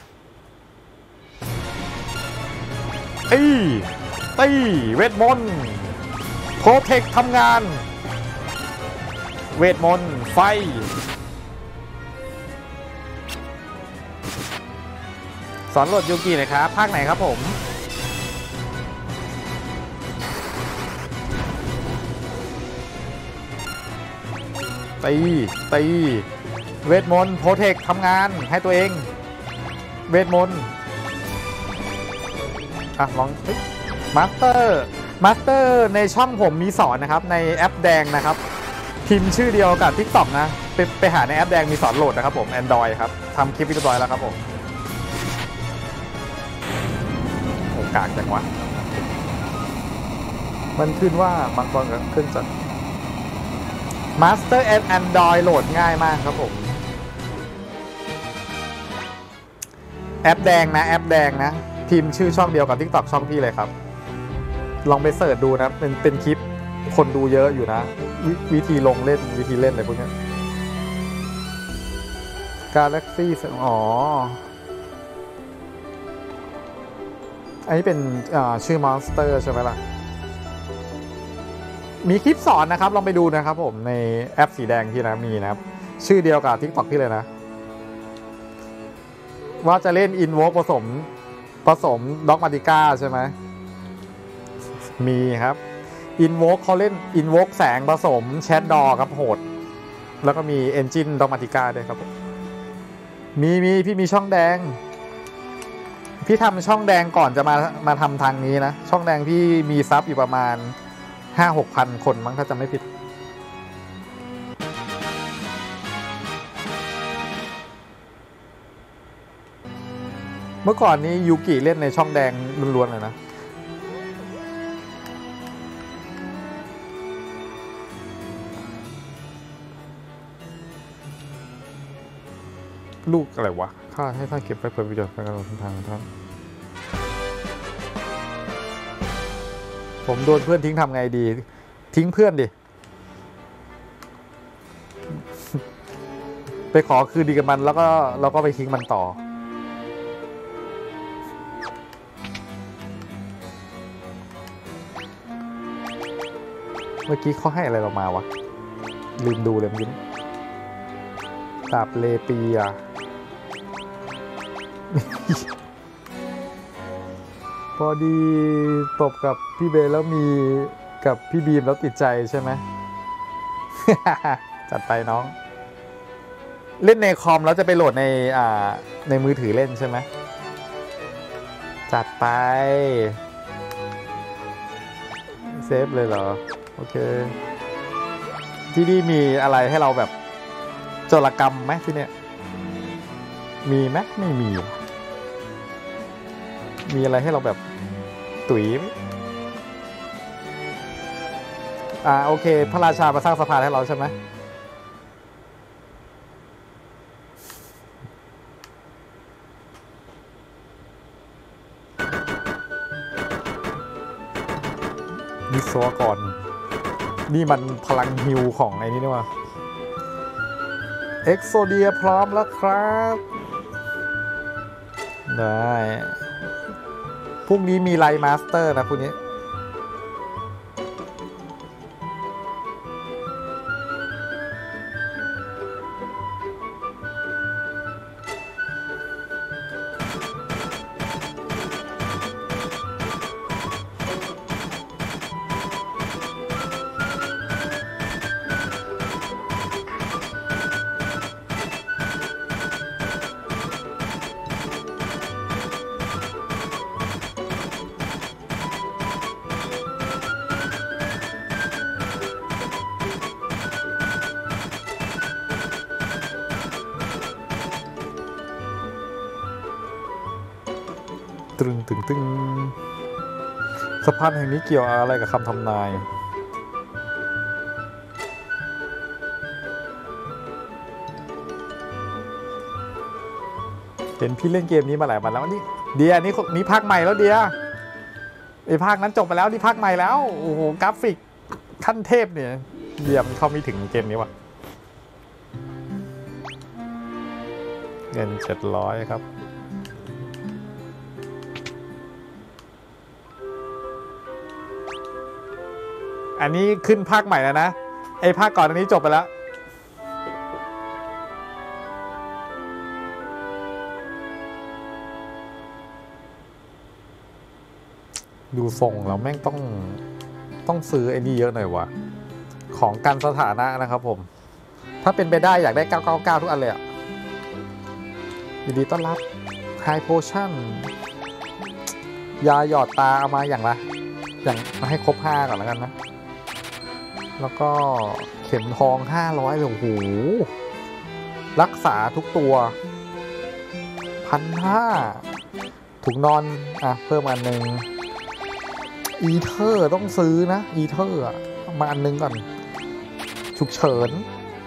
ตีตีเวทมนต์โปรเทคทำงานเวทมนต์ไฟสอนโหลดยูกิหน่อยครับภาคไหนครับผมตีตีเวทมนต์โปรเทคทำงานให้ตัวเองเวทมนต์อ่ะลองมาสเตอร์มาสเตอร์ในช่องผมมีสอนนะครับในแอปแดงนะครับพิมพ์ชื่อเดียวกับ ทิกต็อก นะไปไปหาในแอปแดงมีสอนโหลดนะครับผม Android ครับทำคลิปเรียบร้อยแล้วครับผมโอกาสจังวะมันขึ้นว่าบางคนก็ขึ้นจาก Master and Android โหลดง่ายมากครับผมแอปแดงนะแอปแดงนะพิมพ์ชื่อช่องเดียวกับ ทิกต็อก ช่องพี่เลยครับลองไปเสิร์ชดูนะเป็นเป็นคลิปคนดูเยอะอยู่นะววิธีลงเล่นวิธีเล่นอะไรพวกนี้ Galaxy อ๋ออันนี้เป็นชื่อ Monster ใช่ไหมล่ะมีคลิปสอนนะครับลองไปดูนะครับผมในแอปสีแดงที่นะมีนะครับชื่อเดียวกับ ทิกต็อก พี่เลยนะว่าจะเล่น Invoke ผสมผสม Dogmatika ใช่ไหมมีครับ Invoke เขาเล่น Invoke แสงผสม Chat Door ครับโหดแล้วก็มี Engine Dogmatica ด้วยครับมีมีพี่มีช่องแดงพี่ทำช่องแดงก่อนจะมามาทำทางนี้นะช่องแดงพี่มีซับอยู่ประมาณ ห้าหกพัน คนมั้งถ้าจำไม่ผิดเมื่อก่อนนี้ยูกิเล่นในช่องแดงล้วนๆเลยนะลูกอะไรวะค่าให้ท่านเก็บไว้เพื่อประโยชน์ในการลงทุนทางท่านผมโดนเพื่อนทิ้งทำไงดีทิ้งเพื่อนดิไปขอคืนดีกับมันแล้วก็เราก็ไปทิ้งมันต่อเมื่อกี้เขาให้อะไรเรามาวะลืมดูเลยมิ้นดาบเลเปียพอดีตบกับพี่เบลแล้วมีกับพี่บีมแล้วติดใจใช่ไหม จัดไปน้องเล่นในคอมแล้วจะไปโหลดในอ่าในมือถือเล่นใช่ไหมจัดไปเซฟเลยเหรอโอเคที่นี่มีอะไรให้เราแบบโจรกรรมไหมที่เนี่ยมีไหมไม่มีมีอะไรให้เราแบบตุ๋ยอ่าโอเคพระราชามาสร้างสะพานให้เราใช่ไหมวิศวกรนี่มันพลังฮิวของไอ้นี่นี่วะเอ็กโซเดียพร้อมแล้วครับได้พรุ่งนี้มีไลท์มาสเตอร์นะพรุ่งนี้ตึงตึงตึงสะพานแห่งนี้เกี่ยวอะไรกับคำทำนายเห็นพี่เล่นเกมนี้มาหลายวันแล้วนี่เดียนี่นี่ภาคใหม่แล้วเดียไอภาคนั้นจบไปแล้วนี่ภาคใหม่แล้วโอ้โหกราฟิกขั้นเทพเนี่ยเดียมันเข้าไม่ถึงเกมนี้วะเงินเจ็ดร้อยครับอันนี้ขึ้นภาคใหม่แล้วนะไอ้ภาคก่อนอันนี้จบไปแล้วดูทรงแล้วแม่งต้องต้องซื้อไอ้นี่เยอะหน่อยวะของกันสถานะนะครับผมถ้าเป็นไปได้อยากได้เก้าเก้าเก้าทุกอันเลยอ่ะยินดีต้อนรับไฮโพชั่นยาหยอดตาเอามาอย่างละอย่างมาให้ครบห้าก่อนแล้วกันนะแล้วก็เข็มทองห้าร้อยเลยโอ้โหรักษาทุกตัวพันห้าถุงนอนอ่ะเพิ่มอันหนึ่งอีเทอร์ต้องซื้อนะอีเทอร์อ่ะมาอันนึงก่อนฉุกเฉิน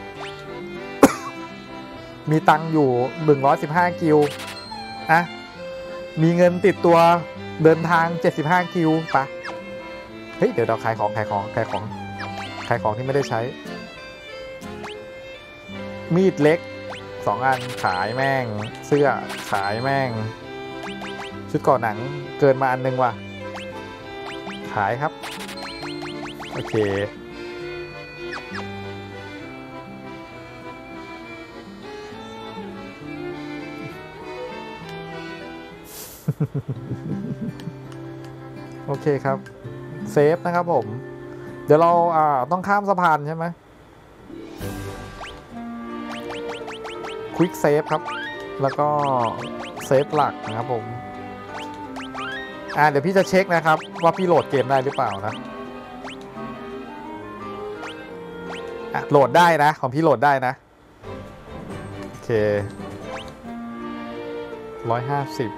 มีตังค์อยู่หนึ่งร้อยสิบห้ากิลอ่ะมีเงินติดตัวเดินทางเจ็ดสิบห้ากิลปะเฮ้ยเดี๋ยวเราขายของขายของขายของขายของที่ไม่ได้ใช้มีดเล็กสองอันขายแม่งเสื้อขายแม่งชุดก่อหนังเกินมาอันนึงว่ะขายครับโอเคโอเคครับเซฟนะครับผมเดี๋ยวเราอ่าต้องข้ามสะพานใช่ไหมวิกเซฟครับแล้วก็เซฟหลักนะครับผมอ่าเดี๋ยวพี่จะเช็คนะครับว่าพี่โหลดเกมได้หรือเปล่านะอ่ะโหลดได้นะของพี่โหลดได้นะโอเคร้อยห้าสิบ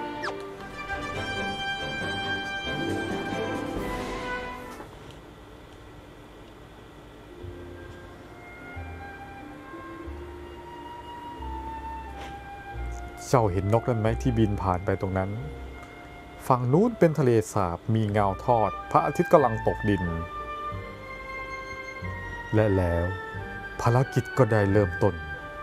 เจ้าเห็นนกนั้นไหมที่บินผ่านไปตรงนั้นฝั่งนู้นเป็นทะเลสาบมีเงาทอดพระอาทิตย์กำลังตกดินและแล้วภารกิจก็ได้เริ่มต้น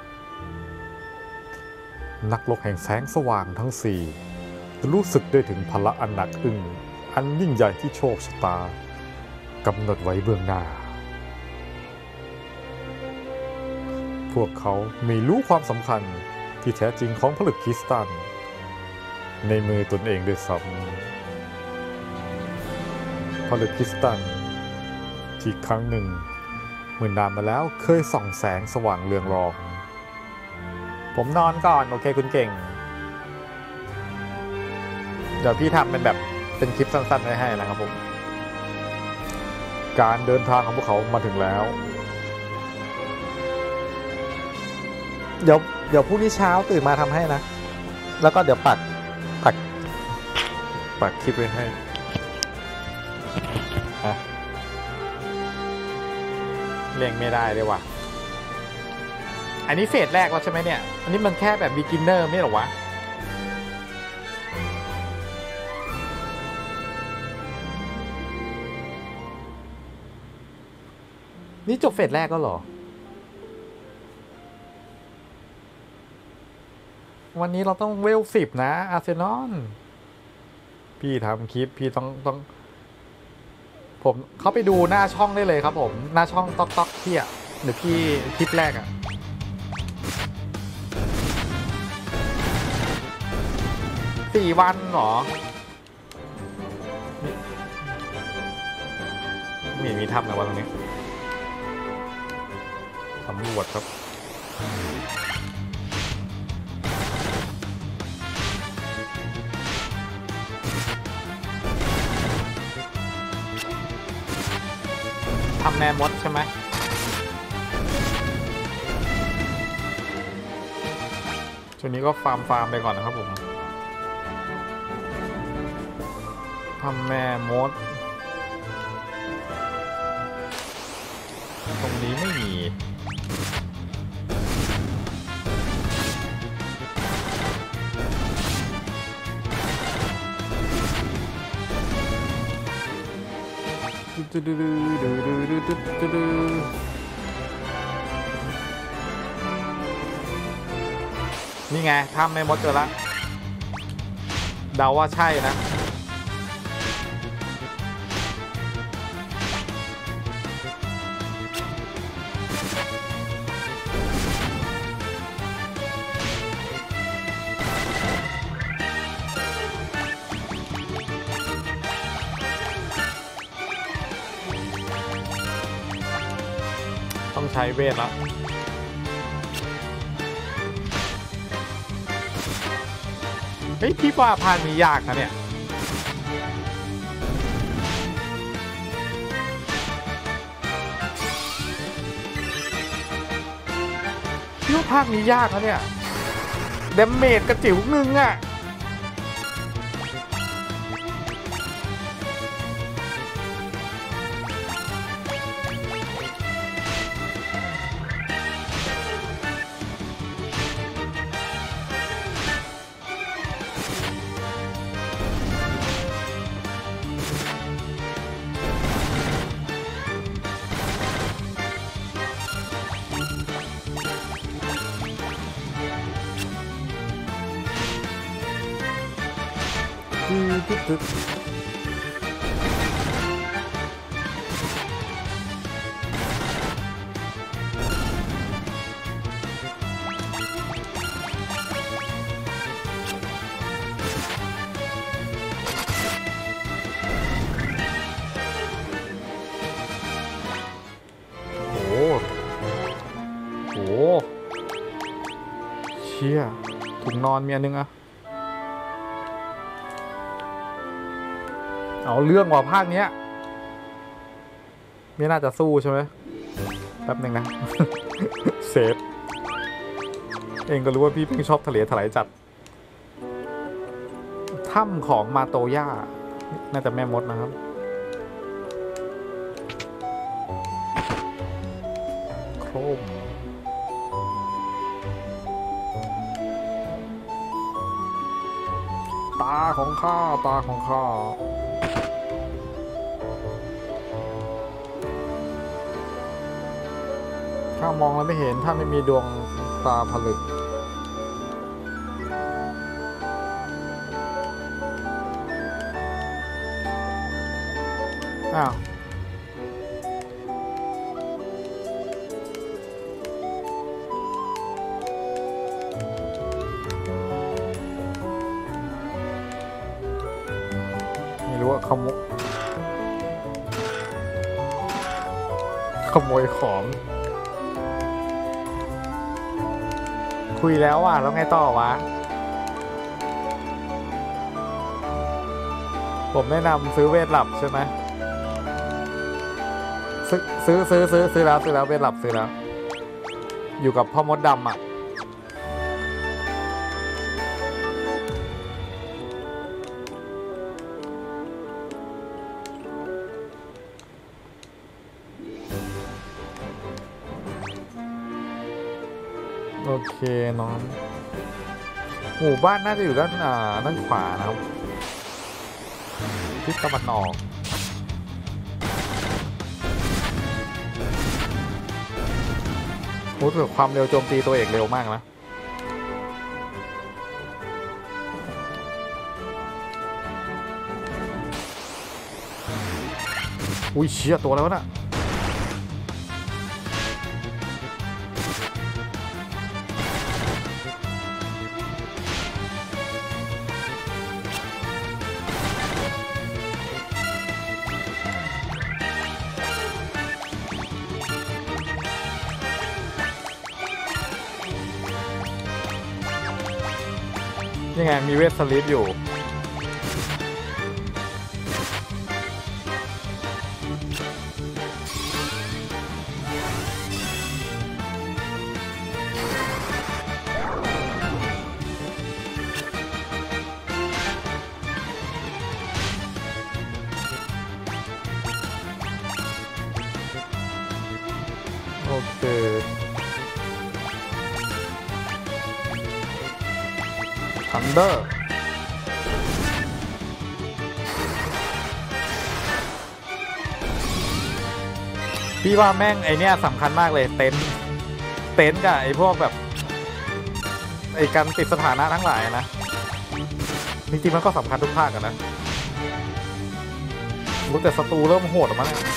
นักรบแห่งแสงสว่างทั้งสี่รู้สึกได้ถึงพละอันหนักอึ้งอันยิ่งใหญ่ที่โชคชะตากำหนดไว้เบื้องหน้าพวกเขาไม่รู้ความสำคัญที่แท้จริงของผลึกคริสตัลในมือตนเองด้วยซ้ำผลึกคริสตัลที่ครั้งหนึ่งเมื่อนานมาแล้วเคยส่องแสงสว่างเรืองรองผมนอนก่อนโอเคคุณเก่งเดี๋ยวพี่ทำเป็นแบบเป็นคลิปสั้นๆไว้ให้นะครับผมการเดินทางของพวกเขามาถึงแล้วเดี๋ยวเดี๋ยวพรุ่งนี้เช้าตื่นมาทำให้นะแล้วก็เดี๋ยวปักปักปักคลิปไว้ให้ฮะเล่งไม่ได้เลยว่ะอันนี้เฟสแรกแล้วใช่ไหมเนี่ยอันนี้มันแค่แบบ beginner ไม่หรอวะนี่จบเฟสแรกก็หรอวันนี้เราต้องเวลสิบนะอาร์เซนอลพี่ทำคลิปพี่ต้องต้องผมเข้าไปดูหน้าช่องได้เลยครับผมหน้าช่องต๊อกต๊อกพี่อ่ะเดี๋ยวพี่คลิปแรกอ่ะสี่วันเหรอมีมีทำนะวันตรงนี้สำรวจครับทำแม่มดใช่ไหมช่วงนี้ก็ฟาร์มฟาร์มไปก่อนนะครับผมทำแม่มดตรงนี้ไม่มีนี่ไงทำแม่มดเจอละเดาว่าใช่นะต้องใช้เวทแล้วเฮ้ยพี่ว่าพานนี้ยากนะเนี่ยพี่ว่าภาคนี้ยากนะเนี่ยเดมเมจกระจิ๋วนึงอ่ะตึ๊ดโอ้โหนอนมีอันนึงอะเอาเรื่องว่ะภาคเนี้ยไม่น่าจะสู้ใช่ไหมแป๊บหนึ่งนะ เซฟเองก็รู้ว่าพี่เพิ่งชอบทะเลถลายจัดถ้ำของมาโตย่าน่าจะแม่มดนะครับโครมตาของข้าตาของข้าข้ามองแล้วไม่เห็นถ้าไม่มีดวงตาผลึกอ้าวไม่รู้ว่าขโมยขโมยของคุยแล้วอ่ะแล้วไงต่อวะผมแนะนำซื้อเวทหลับใช่ไหมซื้อซื้อซื้อซื้อซื้อแล้วซื้อแล้วเวทหลับซื้อแล้วอยู่กับพ่อมดดำอ่ะโอเคน้องหมู่บ้านน่าจะอยู่ด้านอ่าด้านขวานะครับทิศตะวันออกโอ้ถือความเร็วโจมตีตัวเอกเร็วมากนะอุ้ยเชี่ยตัวแล้วนะยังไงมีเวทสลิปอยู่โอเคทันเดอร์พี่ว่าแม่งไอเนี้ยสำคัญมากเลยเต็นท์เต็นท์กับไอพวกแบบไอการติดสถานะทั้งหลายนะจริงๆมันก็สำคัญทุกภาคกันนะรู้แต่ศัตรูเริ่มโหดออกมาเนี่ย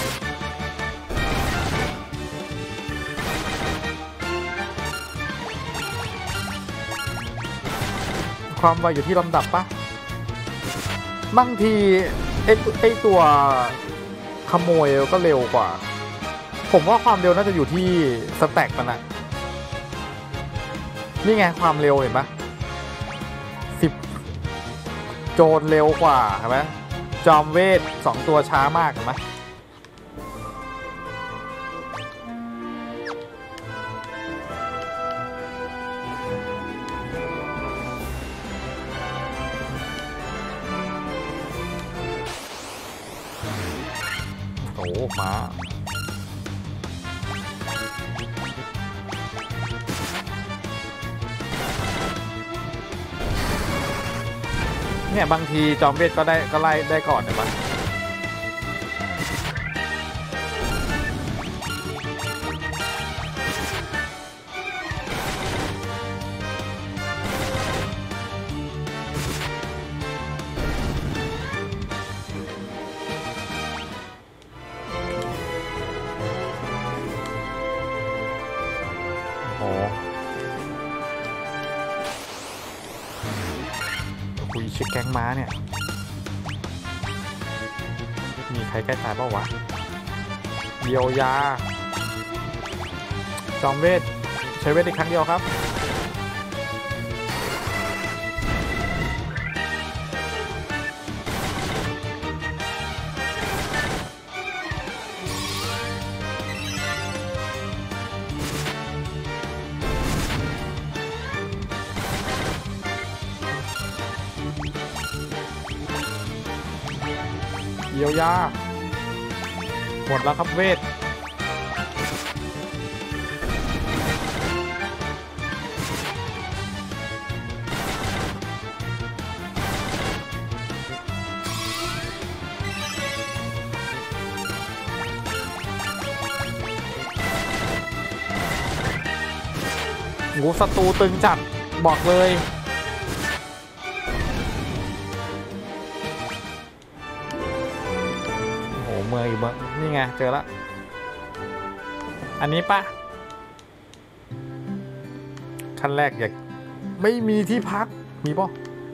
ความไวอยู่ที่ลำดับปะบางทีไอ้ไอ้ตัวขโมยก็เร็วกว่าผมว่าความเร็วน่าจะอยู่ที่สแต็กมันอะนี่ไงความเร็วเห็นปะสิบโจรเร็วกว่าเห็นไหมจอมเวทสองตัวช้ามากเห็นไหมโอ้มาเนี่ยบางทีจอมเวทก็ได้ก็ไล่ได้ก่อนเห็นไหมโอ้คุยเช็คแก๊งม้าเนี่ยมีใครใกล้ตายเปล่าวะเยียวยาจอมเวทใช้เวทอีกครั้งเดียวครับเยียวยาหมดแล้วครับเวทงูศัตรูตึงจัดบอกเลยโอ้โหเมืองอีกเมืองนี่ไงเจอละอันนี้ปะขั้นแรกอยากไม่มีที่พักมีป่ะ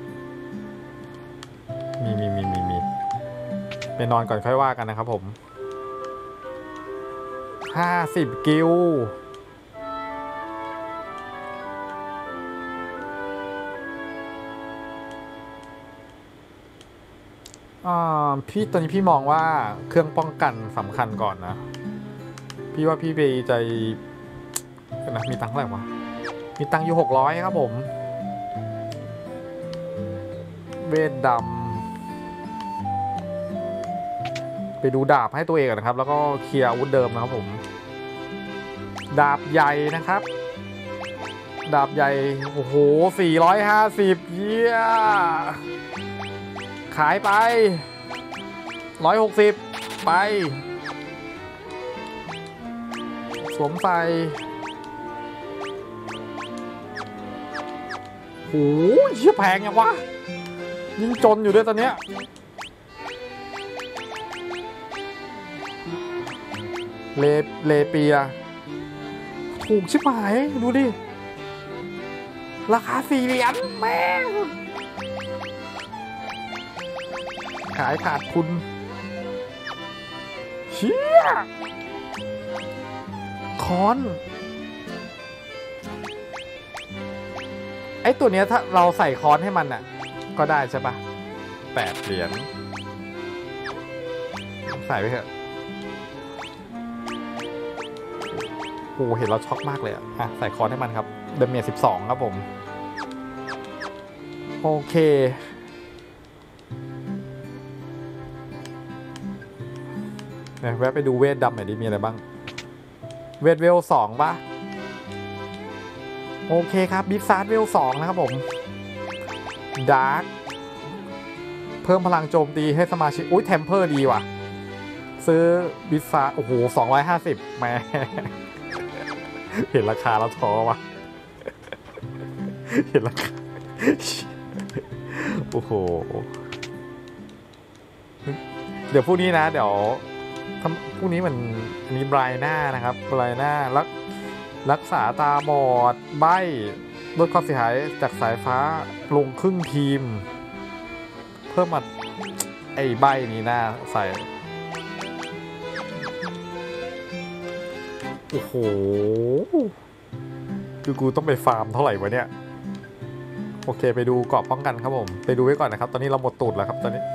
มีมีมีมีมีไปนอนก่อนค่อยว่ากันนะครับผมห้าสิบกิลพี่ตอนนี้พี่มองว่าเครื่องป้องกันสำคัญก่อนนะพี่ว่าพี่ไปใจนะมีตังค์เท่าไหร่วะมีตังค์อยู่หกร้อยครับผมเวทดำไปดูดาบให้ตัวเองก่อนนะครับแล้วก็เคลียร์อาวุธเดิมนะครับผมดาบใหญ่นะครับดาบใหญ่โอ้โหสี่ร้อยห้าสิบเยี่ยขายไปร้อยหกสิบไปสวมใส่โอ้ยเชี่ยแพงยังวะยิ่งจนอยู่ด้วยตอนเนี้ยเลเลเปียถูกชิบหายดูดิราคาสี่เหรียญแม่งขายขาดคุณเชี่ยคอนไอตัวเนี้ยถ้าเราใส่คอนให้มันอ่ะก็ได้ใช่ปะแปดเหรียญใส่ไปเถอะโอ้เห็นเราช็อกมากเลยอ่ะอ่ะใส่คอนให้มันครับเดเมียสิบสองครับผมโอเคเนี่ยแวะไปดูเวทดำหน่อยดิมีอะไรบ้างเวทเวลสองป่ะโอเคครับบิ๊กซาร์ดเวลสองนะครับผมดาร์กเพิ่มพลังโจมตีให้สมาชิกอุ้ยเทมเพอร์ดีว่ะซื้อบิ๊กซาร์ดโอ้โหสองร้อยห้าสิบแม่เห็นราคาแล้วท้อว่ะเห็นราคาโอ้โหเดี๋ยวพรุ่งนี้นะเดี๋ยวพรุ่งนี้มันอันนี้ไบรน่านะครับไบรน่ารักรักษาตาบอดใบ้ลดความเสียหายจากสายฟ้าลงครึ่งทีมเพิ่มมาไอ้ใบ้นี้หน้าใส่โอ้โหคือกูต้องไปฟาร์มเท่าไหร่วะเนี่ยโอเคไปดูเกราะป้องกันครับผมไปดูไว้ก่อนนะครับตอนนี้เราหมดตูดแล้วครับตอนนี้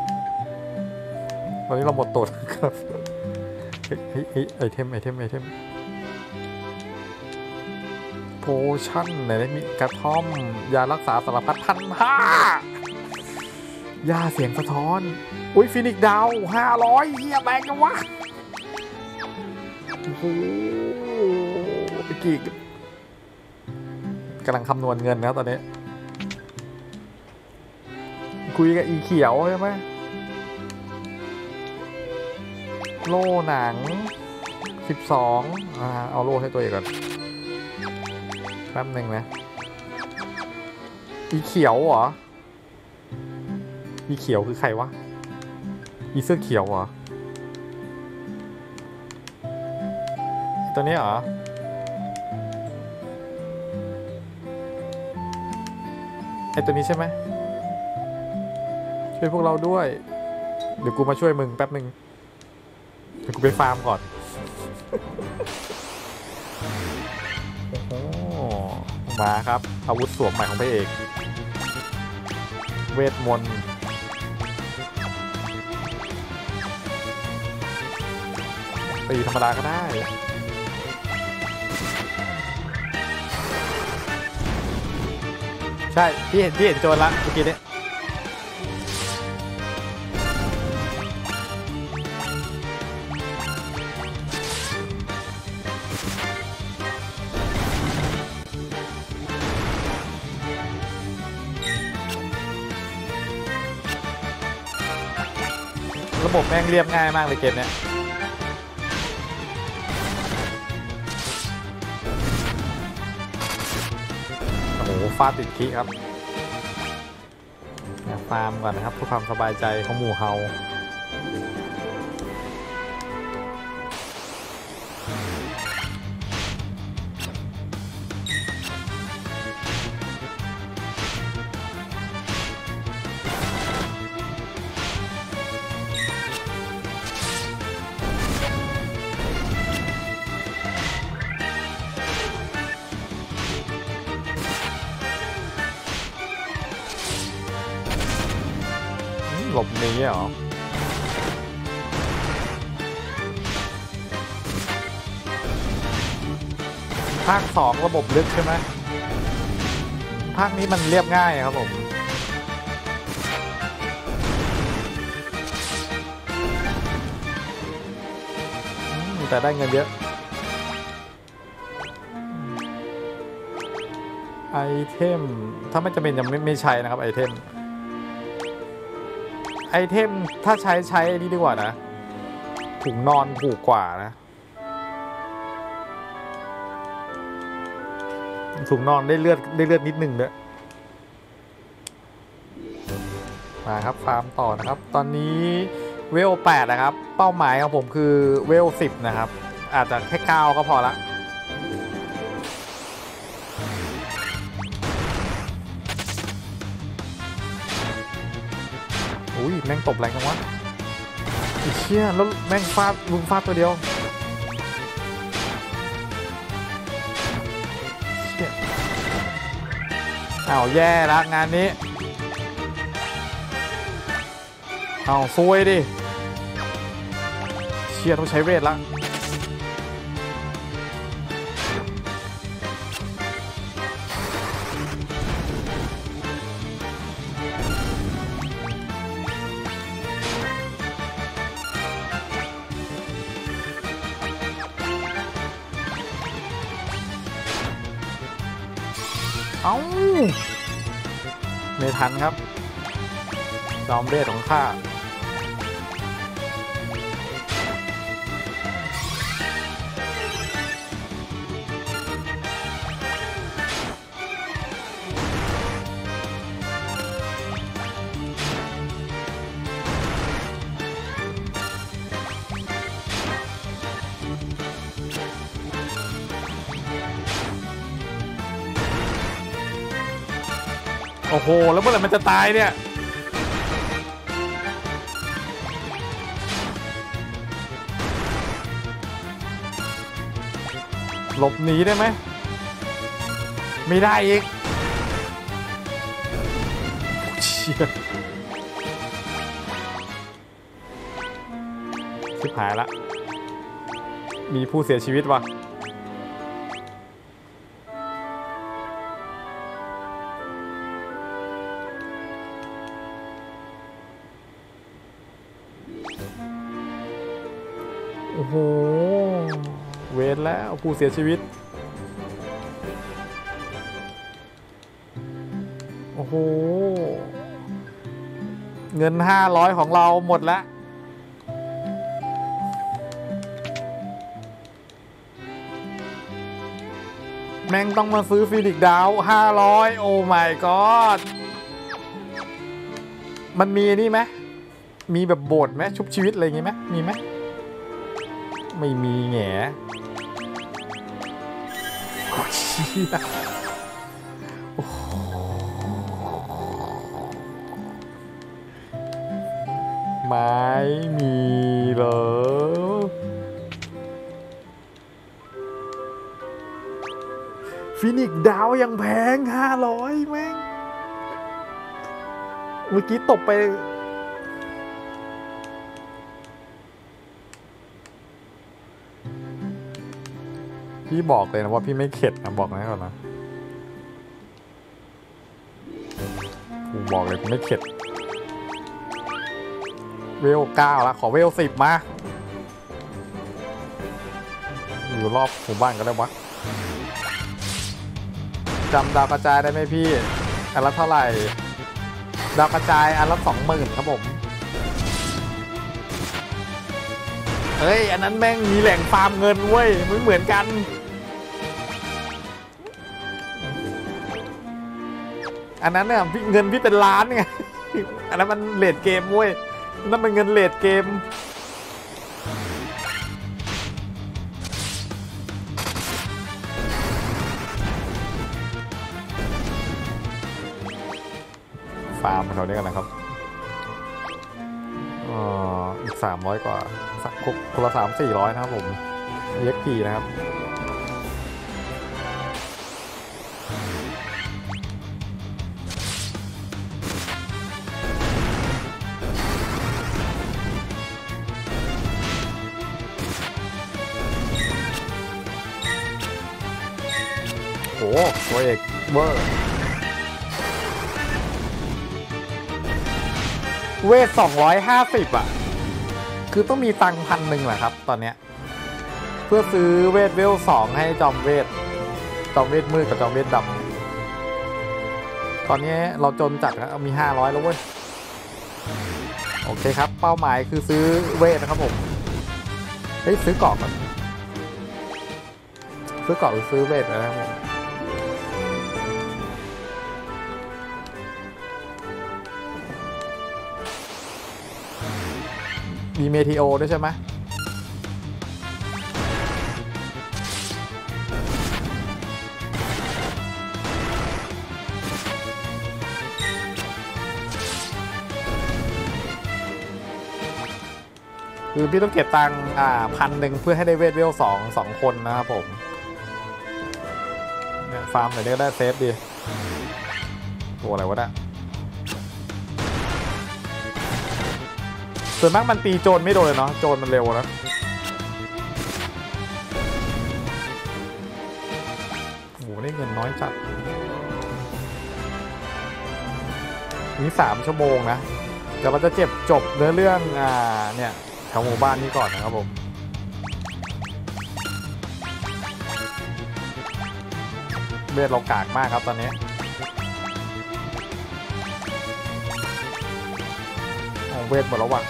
ตอนนี้เราหมดตูดครับเฮ้ยเฮ้ยไอเทมไอเทมไอเทมโพชั่นไหนได้มีกระท่อมยารักษาสารพัดพันห้ายาเสียงสะท้อนอุ้ยฟินิกดาวห้าร้อยเฮียแบงกันวะโอ้โหไปกี่กำลังคำนวณเงินนะตอนนี้คุยกับอีเขียวใช่ไหมโล่หนังสิบสองอ่าเอาโล่ให้ตัวเองก่อนแป๊บหนึ่งนะอีเขียวเหรออีเขียวคือใครวะอีเสื้อเขียวเหรอตัวนี้เหรอไอตัวนี้ใช่ไหมช่วยพวกเราด้วยเดี๋ยวกูมาช่วยมึงแป๊บหนึ่งเดี๋ยวกูไปฟาร์มก่อนโอ้มาครับอาวุธสวมใหม่ของพระเอกเวทมนต์ตีธรรมดาก็ได้ใช่พี่เห็นพี่เห็นโจรละเมื่อกี้นี้ระบบแม่งเรียบง่ายมากเลยเกมเนี้ยโอ้โหฟาดติดคีครับฟาร์มก่อนนะครับเพื่อความสบายใจของหมู่เฮาหลบหนีเหรอภาคสองระบบลึกใช่ไหมภาคนี้มันเรียบง่ายครับผมแต่ได้เงินเยอะไอเทมถ้าไม่จำเป็นยังไม่ไม่ใช้นะครับไอเทมไอเทมถ้าใช้ใช้อันนี้ดีกว่านะถุงนอนถูกกว่านะถุงนอนได้เลือดได้เลือดนิดนึงด้วยมาครับฟาร์มต่อนะครับตอนนี้เวลแปดนะครับเป้าหมายของผมคือเวลสิบนะครับอาจจะแค่เก้าก็พอละอุ้ยแม่งตบแรงจังวะไอ้เชี่ยแล้วแม่งฟาดลุงฟาดตัวเดียวเชี่ยอ้าวแย่ละงานนี้อ้าวซวยดิเชี่ยต้องใช้เวทละเอ้าไม่ทันครับจอมเวทของข้าโอ้โหแล้วเมื่อไหร่มันจะตายเนี่ยหลบหนีได้ไหมไม่ได้อีกเชี่ยชิบหายละมีผู้เสียชีวิตว่ะโอ้โหเวทแล้วผู้เสียชีวิตโอ้โหเงินห้าร้อยของเราหมดแล้วแม่งต้องมาซื้อฟินิกซ์ดาวห้าร้อยโอ้ my god มันมีนี่ไหมมีแบบโบสถ์ไหมชุบชีวิตอะไรอย่างงี้ไหมมีไหมไม่มีแง่ไม่มีเลยฟินิกซ์ดาวยังแพงห้าร้อยแม่งเมื่อกี้ตบไปพี่บอกเลยนะว่าพี่ไม่เข็ดนะบอกนะก่อนนะกูบอกเลยกูไม่เข็ดเวลเก้าแล้วขอเวลสิบมาอยู่รอบหมู่บ้านก็ได้วะจำดาวกระจายได้ไหมพี่อันละเท่าไหร่ดาวกระจายอันละสองหมื่นครับผมเฮ้ยอันนั้นแม่งมีแหล่งฟาร์มเงินเว้ยไม่เหมือนกันอันนั้นเนี่ยเงินพี่เป็นล้านไงอันนั้นมันเลทเกมเว้ยนั่นมันเงินเลทเกมฟาร์มแถวนี้กันนะครับอ๋ออีกสามร้อยกว่าคนละสามสี่ร้อยนะครับผม เอ็กซ์ พี นะครับโอ้ตัวเอกเวอร์เวทสองร้อยห้าสิบอ่ะคือต้องมีตังค์พันหนึ่งแหละครับตอนเนี้ยเพื่อซื้อเวทเวลสองให้จอมเวทจอมเวทมืดกับจอมเวทดำตอนนี้เราจนจัดครับมีห้าร้อยแล้วเว้ยโอเคครับเป้าหมายคือซื้อเวทนะครับผมเฮ้ยซื้อเกาะก่อนซื้อเกาะหรือซื้อเวทนะครับผมมีเมทิโอด้วยใช่ไหมคือพี่ต้องเก็บตังค์อ่าพันหนึ่งเพื่อให้ได้เวทเวลสองสองคนนะครับผมเนี่ยฟาร์มหน่อยได้เซฟดีตัวอะไรวะเนี่ยส่วนมากมันตีโจรไม่โดนเลยเนาะโจรมันเร็วนะโอ้โหได้เงินน้อยจัดนี่สามชั่วโมงนะเดี๋ยวเราจะเจ็บจบเนื้อเรื่องอ่าเนี่ยแถวหมู่บ้านนี้ก่อนนะครับผมเลือดเรากากมากครับตอนนี้เวทหมดแล้วว่ะ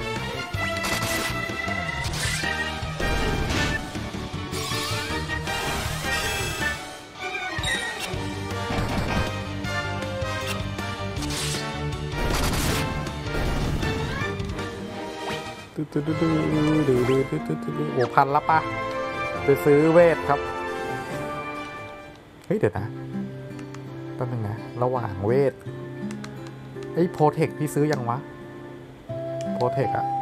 โอ้พันละปะไปซื้อเวทครับเฮ้ยเดี๋ยวนะแป๊บนึงนะระหว่างเวทไอ้โปรเทคพี่ซื้อยังวะโปรเทคอะ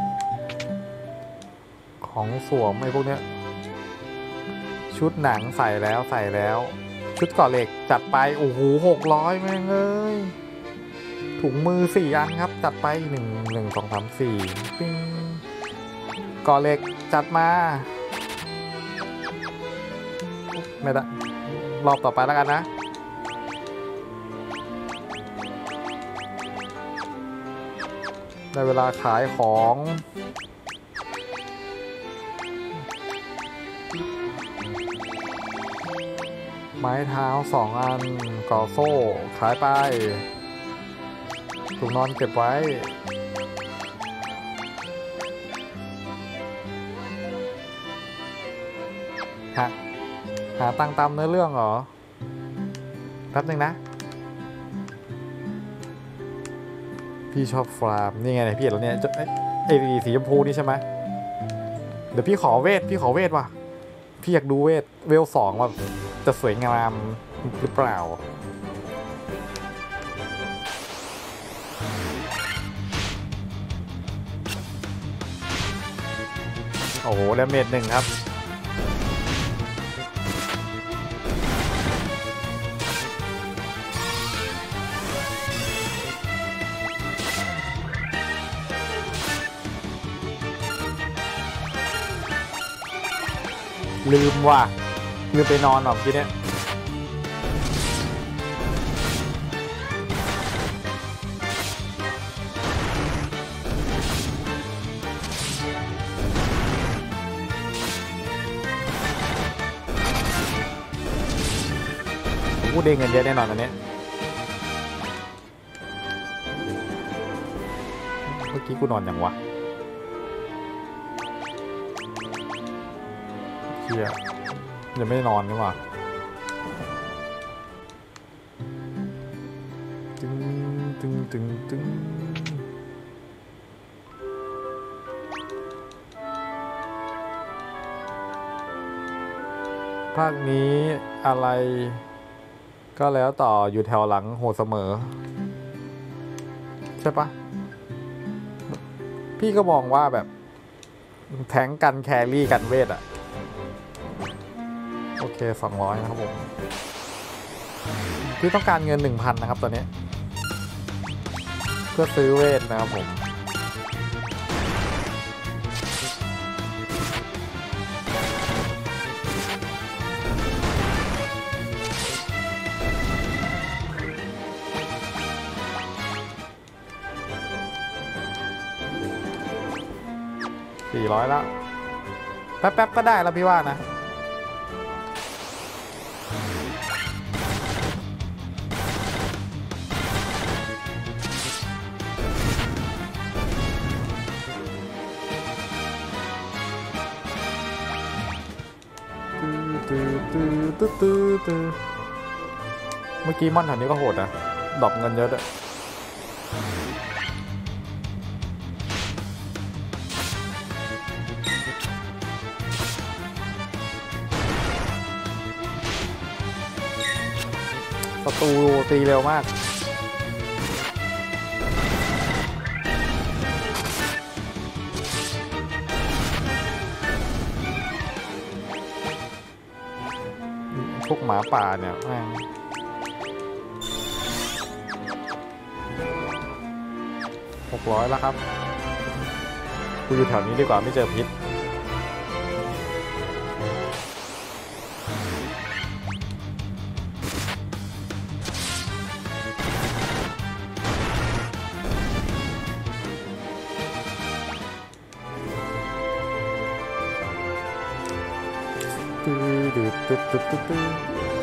ของสวมไอ้พวกเนี้ยชุดหนังใส่แล้วใส่แล้วชุดเกาะเหล็กจัดไปโอ้โหหกร้อยแม่งเอ้ยถุงมือสี่อันครับจัดไปหนึ่งหนึ่งสองสามสี่ปิ้งเกาะเหล็กจัดมาไม่ได้รอบต่อไปแล้วกันนะได้เวลาขายของไม้เท้าสองอันก่อโซ่ขายไปถุงนอนเก็บไว้หาหาตังค์ตามเนื้อเรื่องเหรอแป๊บนึงนะพี่ชอบฟาร์มนี่ไงพี่เห็นแล้วเนี่ยไอ้สีชมพูนี่ใช่ไหมเดี๋ยวพี่ขอเวทพี่ขอเวทว่ะพี่อยากดูเวทเวลสองว่าจะสวยงามหรือเปล่าโอ้โหดาเมจหนึ่งครับลืมว่ะลืมไปนอนหรอกทีเนี้ยกูได้เงินเยอะแน่นอนตอนนี้เมื่อกี้กูนอนอย่างวะเฮียยังไม่นอนนี่หว่าตึงตึงตึงตึงภาคนี้อะไรก็แล้วต่ออยู่แถวหลังโหดเสมอใช่ปะพี่ก็มองว่าแบบแทงกันแครี่กันเวทอะโอเคสองร้อยนะครับผมพี่ต้องการเงิน หนึ่งพัน นะครับตอนนี้เพื่อซื้อเวทนะครับผมสี่ร้อยแล้วแป๊บๆก็ได้แล้วพี่ว่านะเมื่อกี้มอนแถวนี้ก็โหดนะดอกเงินเยอะด้วยประตูตีเร็วมากพวกหมาป่าเนี่ยแม่งหกร้อยแล้วครับกูอยู่แถวนี้ดีกว่าไม่เจอพิษตืดตืดตืดตืดตืด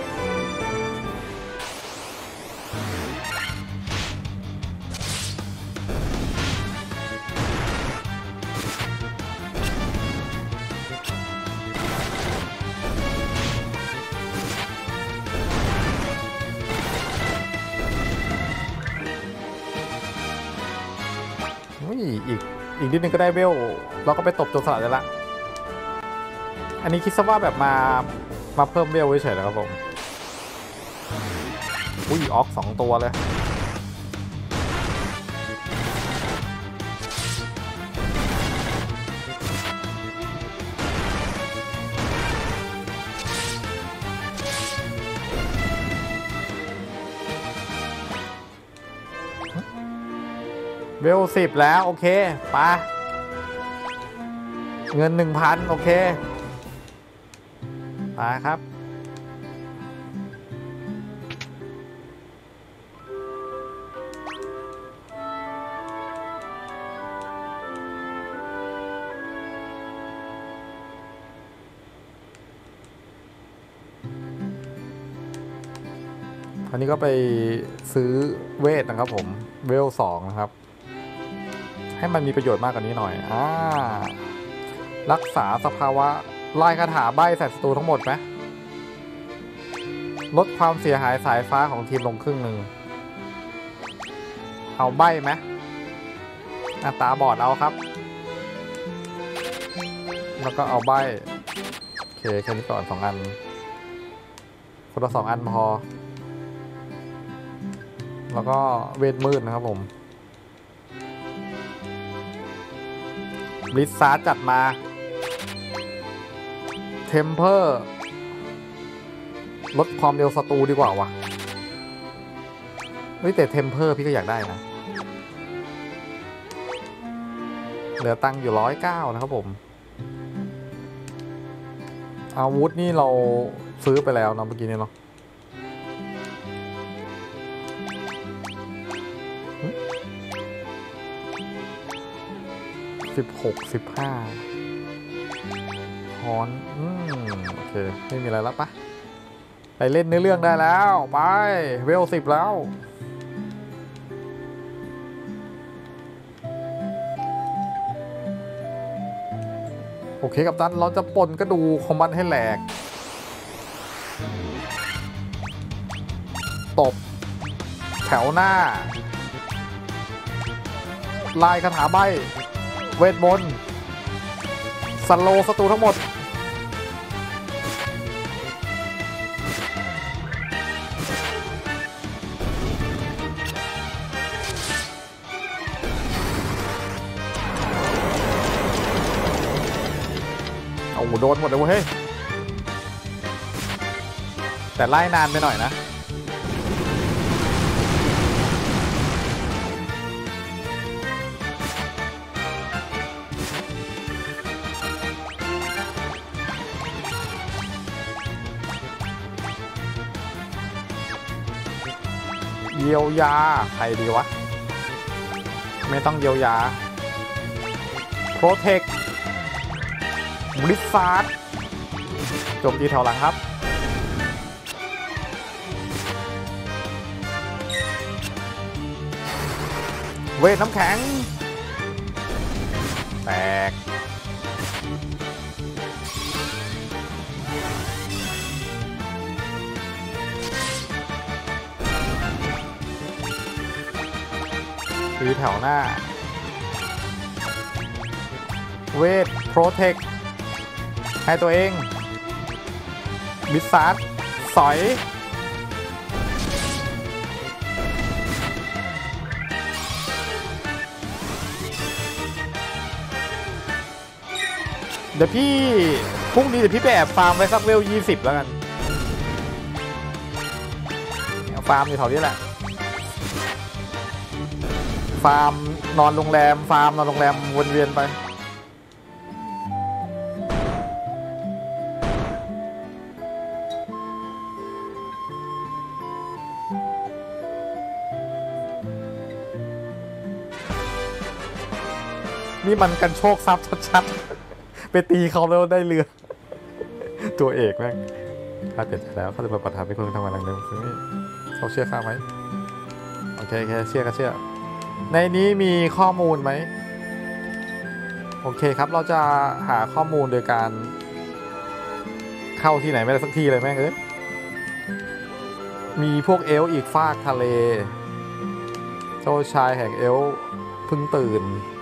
อีกอีกนิดนึงก็ได้เวลเราก็ไปตบตัวสลัดได้ละอันนี้คิดซะว่าแบบมามาเพิ่มเวลเฉยๆนะครับผมอุ้ยออกสองตัวเลยเวลสิบแล้วโอเคไปเงินหนึ่งพันโอเคไปครับอันนี้ก็ไปซื้อเวทนะครับผมเวลสองนะครับให้มันมีประโยชน์มากกว่านี้หน่อยอ่ารักษาสภาวะลายคาถาใบ้ใส่ศัตรูทั้งหมดไหมลดความเสียหายสายฟ้าของทีมลงครึ่งหนึ่งเอาใบ้ไหมอ่ะตาบอดเอาครับแล้วก็เอาใบ้โอเคแค่นี้ก่อนสองอันคนละสองอันพอแล้วก็เวทมืดนะครับผมบลิซซาร์ดจัดมาเทมเพอร์ลดความเร็วศัตรูดีกว่าวะเฮ้ยแต่เทมเพอร์พี่ก็อยากได้นะเหลือตังค์อยู่ร้อยเก้านะครับผมอาวุธนี่เราซื้อไปแล้วนะเมื่อกี้นี้เนาะสิบหกสิบห้าฮอนอืมโอเคไม่มีอะไรแล้วปะไปเล่นเนื้อเรื่องได้แล้วไปเวลสิบแล้วโออเคกัปตันเราจะป่นกระดูกของมันให้แหลกตบแถวหน้าลายคาถาใบเวทมนต์สโลว์ศัตรูทั้งหมดโอ้โหโดนหมดเลยเว้ยแต่ไล่นานไปหน่อยนะเยียวยาใครดีวะไม่ต้องเยียวยาโปรเทคบริซาร์ดโจมตีแถวหลังครับเวทน้ำแข็งแตกตีแถวหน้าเวทโปรเทคให้ตัวเองบิสซาร์ดสอยเดี๋ยวพี่พรุ่งนี้เดี๋ยวพี่ไปแอบฟาร์มไว้สักเวลยี่สิบแล้วกันฟาร์มอยู่แถวนี้แหละฟาร์มนอนโรงแรมฟาร์มนอนโรงแรมวนเวียนไปนี่มันกันโชคทรัพย์ชัดๆไปตีเขาแล้วได้เรือตัวเอกแม่งถ้าเปลี่ยนใจแล้วเขาจะมาประทับเป็นคนทำงานหลังเดิมซึ่งเขาเชื่อข้าไหมโอเคแค่เชื่อก็เชื่อในนี้มีข้อมูลไหมโอเคครับเราจะหาข้อมูลโดยการเข้าที่ไหนไม่ได้สักที่เลยแม่งเอ้ยมีพวกเอลอีกฟากทะเลเจ้าชายแห่งเอลเพิ่งตื่น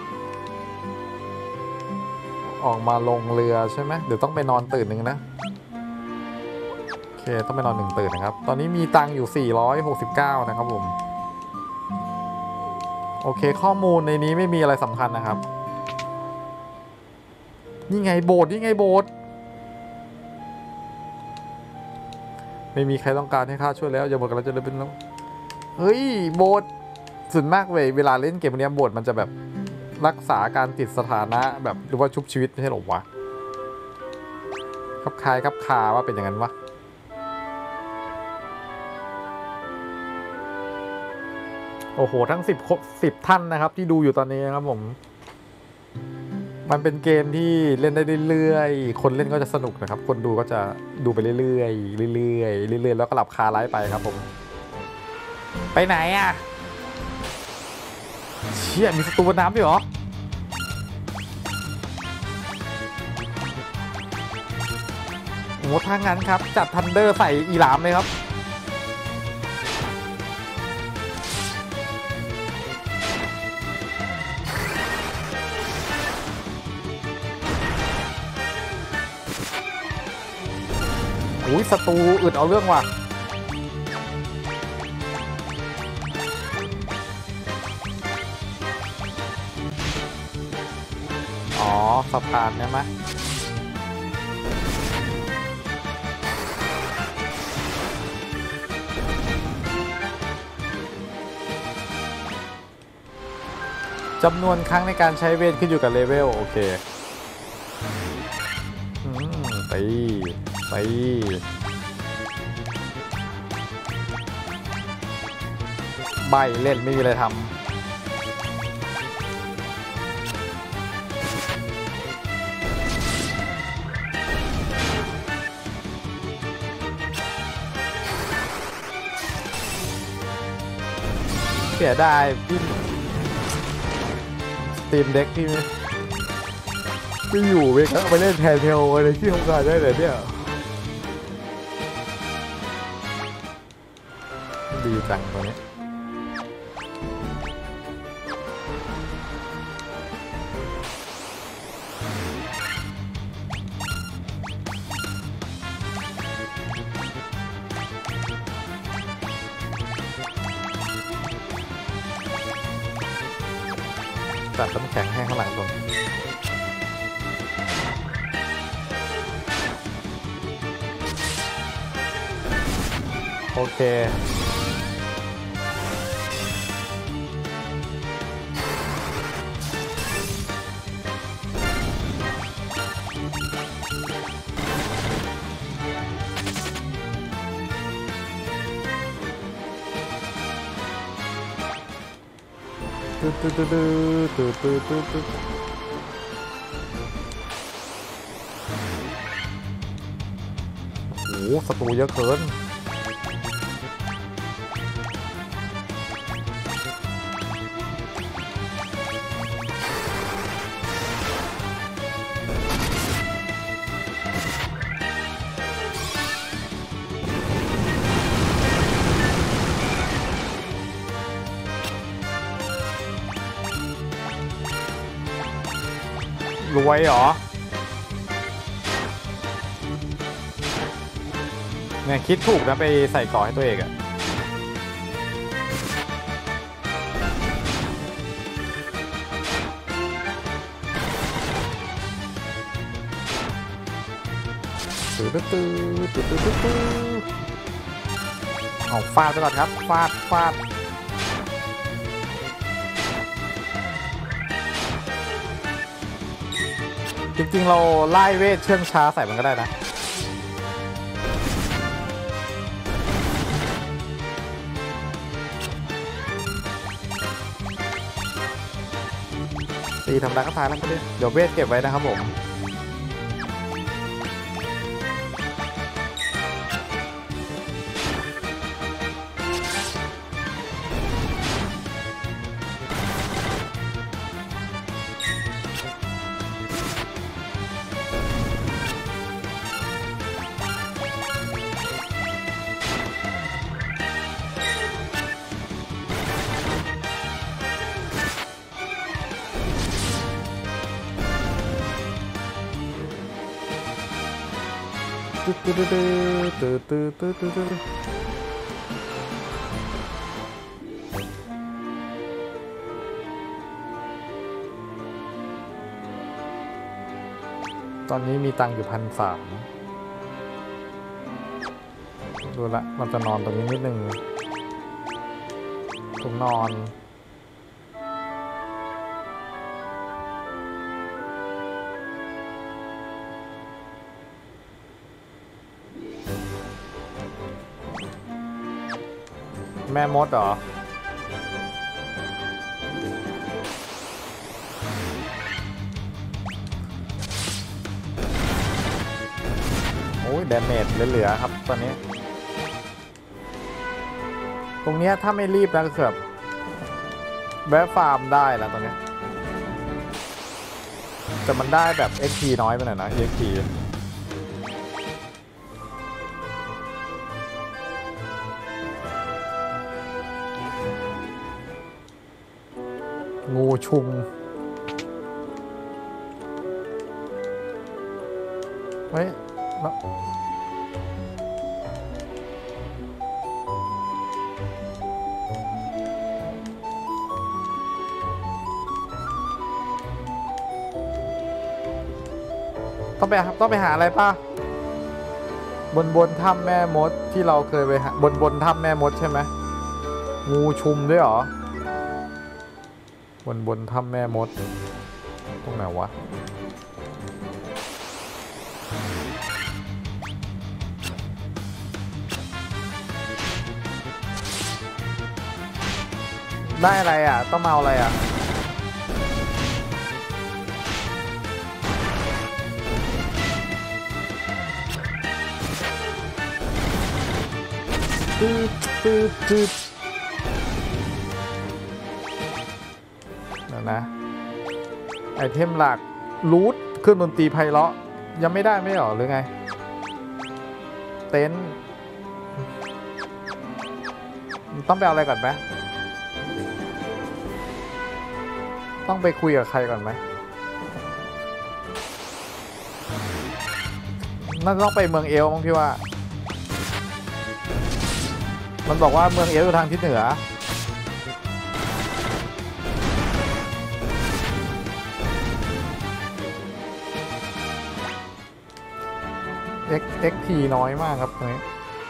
ออกมาลงเรือใช่ไหมเดี๋ยวต้องไปนอนตื่นหนึ่งนะโอเคต้องไปนอนหนึ่งตื่นนะครับตอนนี้มีตังค์อยู่สี่ร้อยหกสิบเก้านะครับผมโอเคข้อมูลในนี้ไม่มีอะไรสำคัญนะครับนี่ไงโบสถ์นี่ไงโบสถ์ไม่มีใครต้องการให้ข้าช่วยแล้วอย่าบอกกันเราจะเลยเป็นแล้วเฮ้ยโบสถ์ส่วนมากเว้ยเวลาเล่นเกมนี้โบสถ์มันจะแบบรักษาการติดสถานะแบบหรือว่าชุบชีวิตไม่ใช่หรอวะครับคายครับคาว่าเป็นอย่างนั้นวะโอ้โหทั้งสิบสิบท่านนะครับที่ดูอยู่ตอนนี้นะครับผมมันเป็นเกมที่เล่นได้เรื่อยๆคนเล่นก็จะสนุกนะครับคนดูก็จะดูไปเรื่อยๆเรื่อยๆเรื่อยๆแล้วก็หลับคาไลฟ์ไปครับผมไปไหนอ่ะเชี่ยมีศัตรูบนน้ำด้วยเหรอโอ้ถ้างั้นครับจัดทันเดอร์ใส่อีหลามเลยครับอุ้ยศัตรูอึดเอาเรื่องว่ะอ๋อสะพานใช่ไหมจำนวนครั้งในการใช้เวทขึ้นอยู่กับเลเวลโอเคอืมตีตีใบเล่นไม่มีอะไรทำเสียดายพี่สตรีมเด็กพี่ไม่อยู่เวก็ไปเล่นแทนเทลอะไรที่ทำงานได้เลยเนี่ยดีจังตัวนี้จัดน้ำแข็งให้ข้างหลังตรงโอเคตื้อตื้อตื้อตื้อตื้อตื้อตื้อโอ้โหศัตรูเยอะเกินรวยเหรอเนี่ยคิดถูกนะไปใส่ก่อให้ตัวเองอะตื้อตื้อตื้อตื้อตื้อตื้อเอาฟาดไปก่อนครับฟาดฟาดจริงๆเราไล่เวทเชื่องช้าใส่มันก็ได้นะตีทำได้ก็ทายแล้วก็ได้เดี๋ยวเวทเก็บไว้นะครับผมตื้อตื้อตื้อตื้อตื้อตื้อตื้อตอนนี้มีตังค์อยู่พันสามดูละมันจะนอนตรงนี้นิดนึงตรงนอนแม่มดเหรอโอ้ยดาเมจเหลือๆครับตอนนี้ตรงเนี้ยถ้าไม่รีบนะก็คือแบบแวะฟาร์มได้แล้วตอนนี้แต่มันได้แบบ เอ็กซ์ พี น้อยไปหน่อยนะ เอ็กซ์ พี งูชุมเฮ้ยต้องไปต้องไปหาอะไรป่ะบนบนถ้ำแม่มดที่เราเคยไปหาบนบนถ้ำแม่มดใช่ไหมงูชุมด้วยเหรอบนบนถ้ำแม่มดตรงไหนวะได้อะไรอ่ะต้องมาเอาอะไรอ่ะตืดตืดตืดนะไอเทมหลักรูทเครื่องดนตรีไพเราะยังไม่ได้ไม่หรอหรือไงเต็นท์ต้องไปเอาอะไรก่อนไหมต้องไปคุยกับใครก่อนไหมน่าจะต้องไปเมืองเอลมั้งพี่ว่ามันบอกว่าเมืองเอลอยู่ทางทิศเหนือเอ็กเอ็กพีน้อยมากครับตรงนี้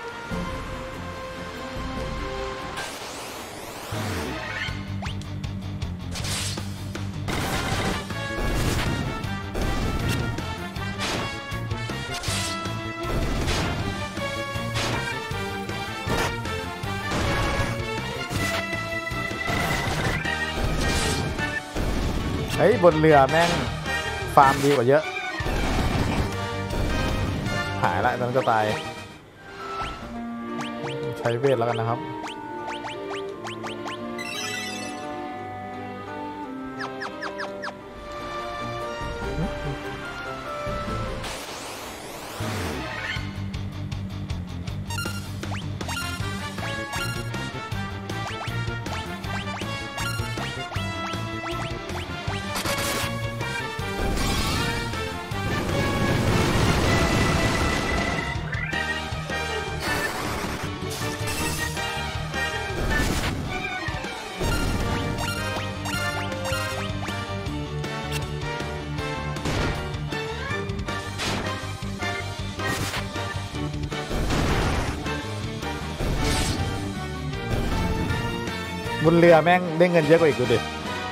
เฮ้ยบนเรือแม่งฟาร์มดีกว่าเยอะหายละตอนนั้นจะตายใช้เวทแล้วกันนะครับบนเรือแม่งได้เงินเยอะกว่าอีกดูดิ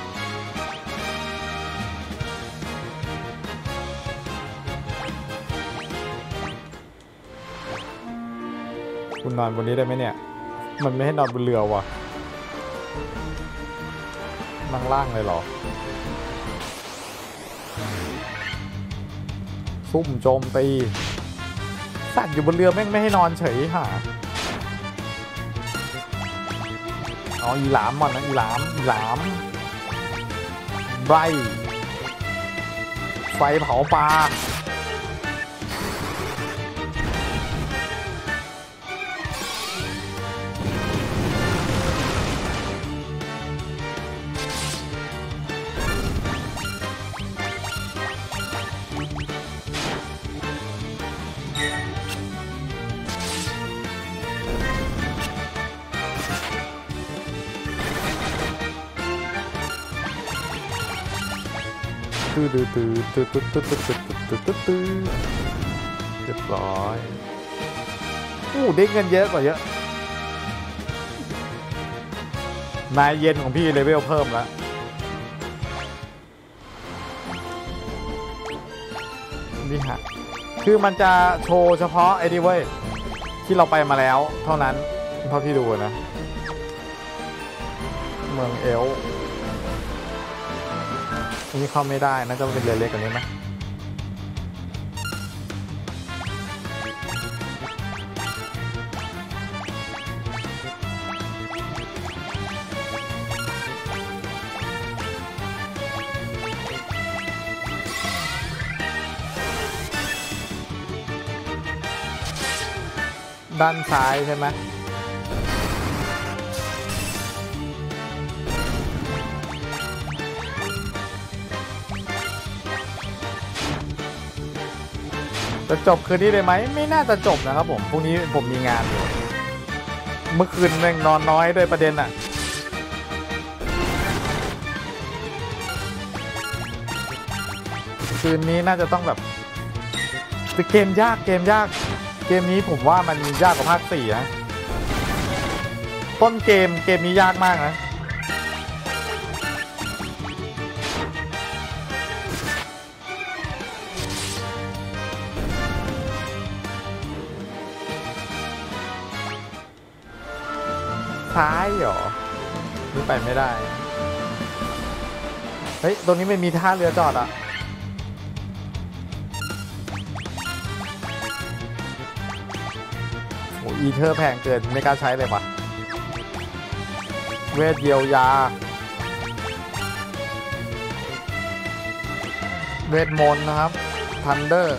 คุณนอนบนนี้ได้ไหมเนี่ยมันไม่ให้นอนบนเรือว่ะนั่งล่างเลยเหรอซุ่มโจมตีสัตว์อยู่บนเรือแม่งไม่ให้นอนเฉยห่าอ๋ออีหลามมันนะอีหลามอีหลามไบรไฟเผาปลาตื้อตื้อตื้อตื้อตื้อตื้อตื้อตื้อตื้อตื้อเรียบร้อยอู้ได้เงินเยอะกว่าเยอะนายเย็นของพี่เลเวลเพิ่มแล้วนี่ฮะคือมันจะโชว์เฉพาะไอ้นี่เว้ยที่เราไปมาแล้วเท่านั้นเท่าที่ดูนะเมืองเอลนี่เข้าไม่ได้นะก็เป็นเรือเล็กกว่านี้ไหมด้านซ้ายใช่ไหมจะจบคืนนี้เลยไหมไม่น่าจะจบนะครับผมพรุ่งนี้ผมมีงานอยู่เมื่อคืนแม่งนอนน้อยด้วยประเด็นอ่ะคืนนี้น่าจะต้องแบบคือเกมยากเกมยากเกมนี้ผมว่ามันยากกว่าภาคสี่นะต้นเกมเกมนี้ยากมากนะซ้ายเหรอนี่ไปไม่ได้เฮ้ยตรงนี้ไม่มีท่าเรือจอดอ่ะโอ้อีเธอร์แพงเกินไม่กล้าใช้เลยปะเวทเยียวยาเวทมนต์นะครับทันเดอร์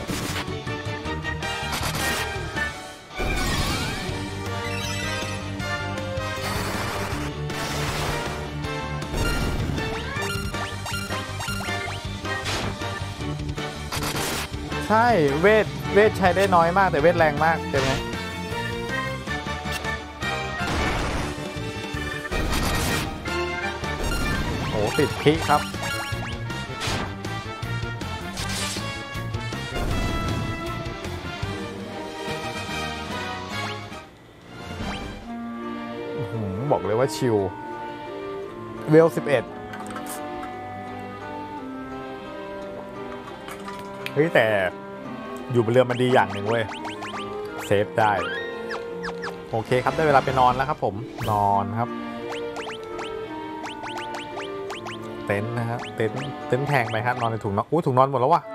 ใช่เวทเวทใช้ได้น้อยมากแต่เวทแรงมากเห็นไหมโอ้ติดพิครับบอกเลยว่าชิลเวลสิบเอ็ดเฮ้ยแต่อยู่บนเรือมันดีอย่างหนึ่งเว้ยเซฟได้โอเคครับได้เวลาไปนอนแล้วครับผมนอนครับเต็นท์นะครับเต็นท์เต็นท์แพงไปครับนอนในถุงนอนอู้ถุงนอนหมดแล้ววะ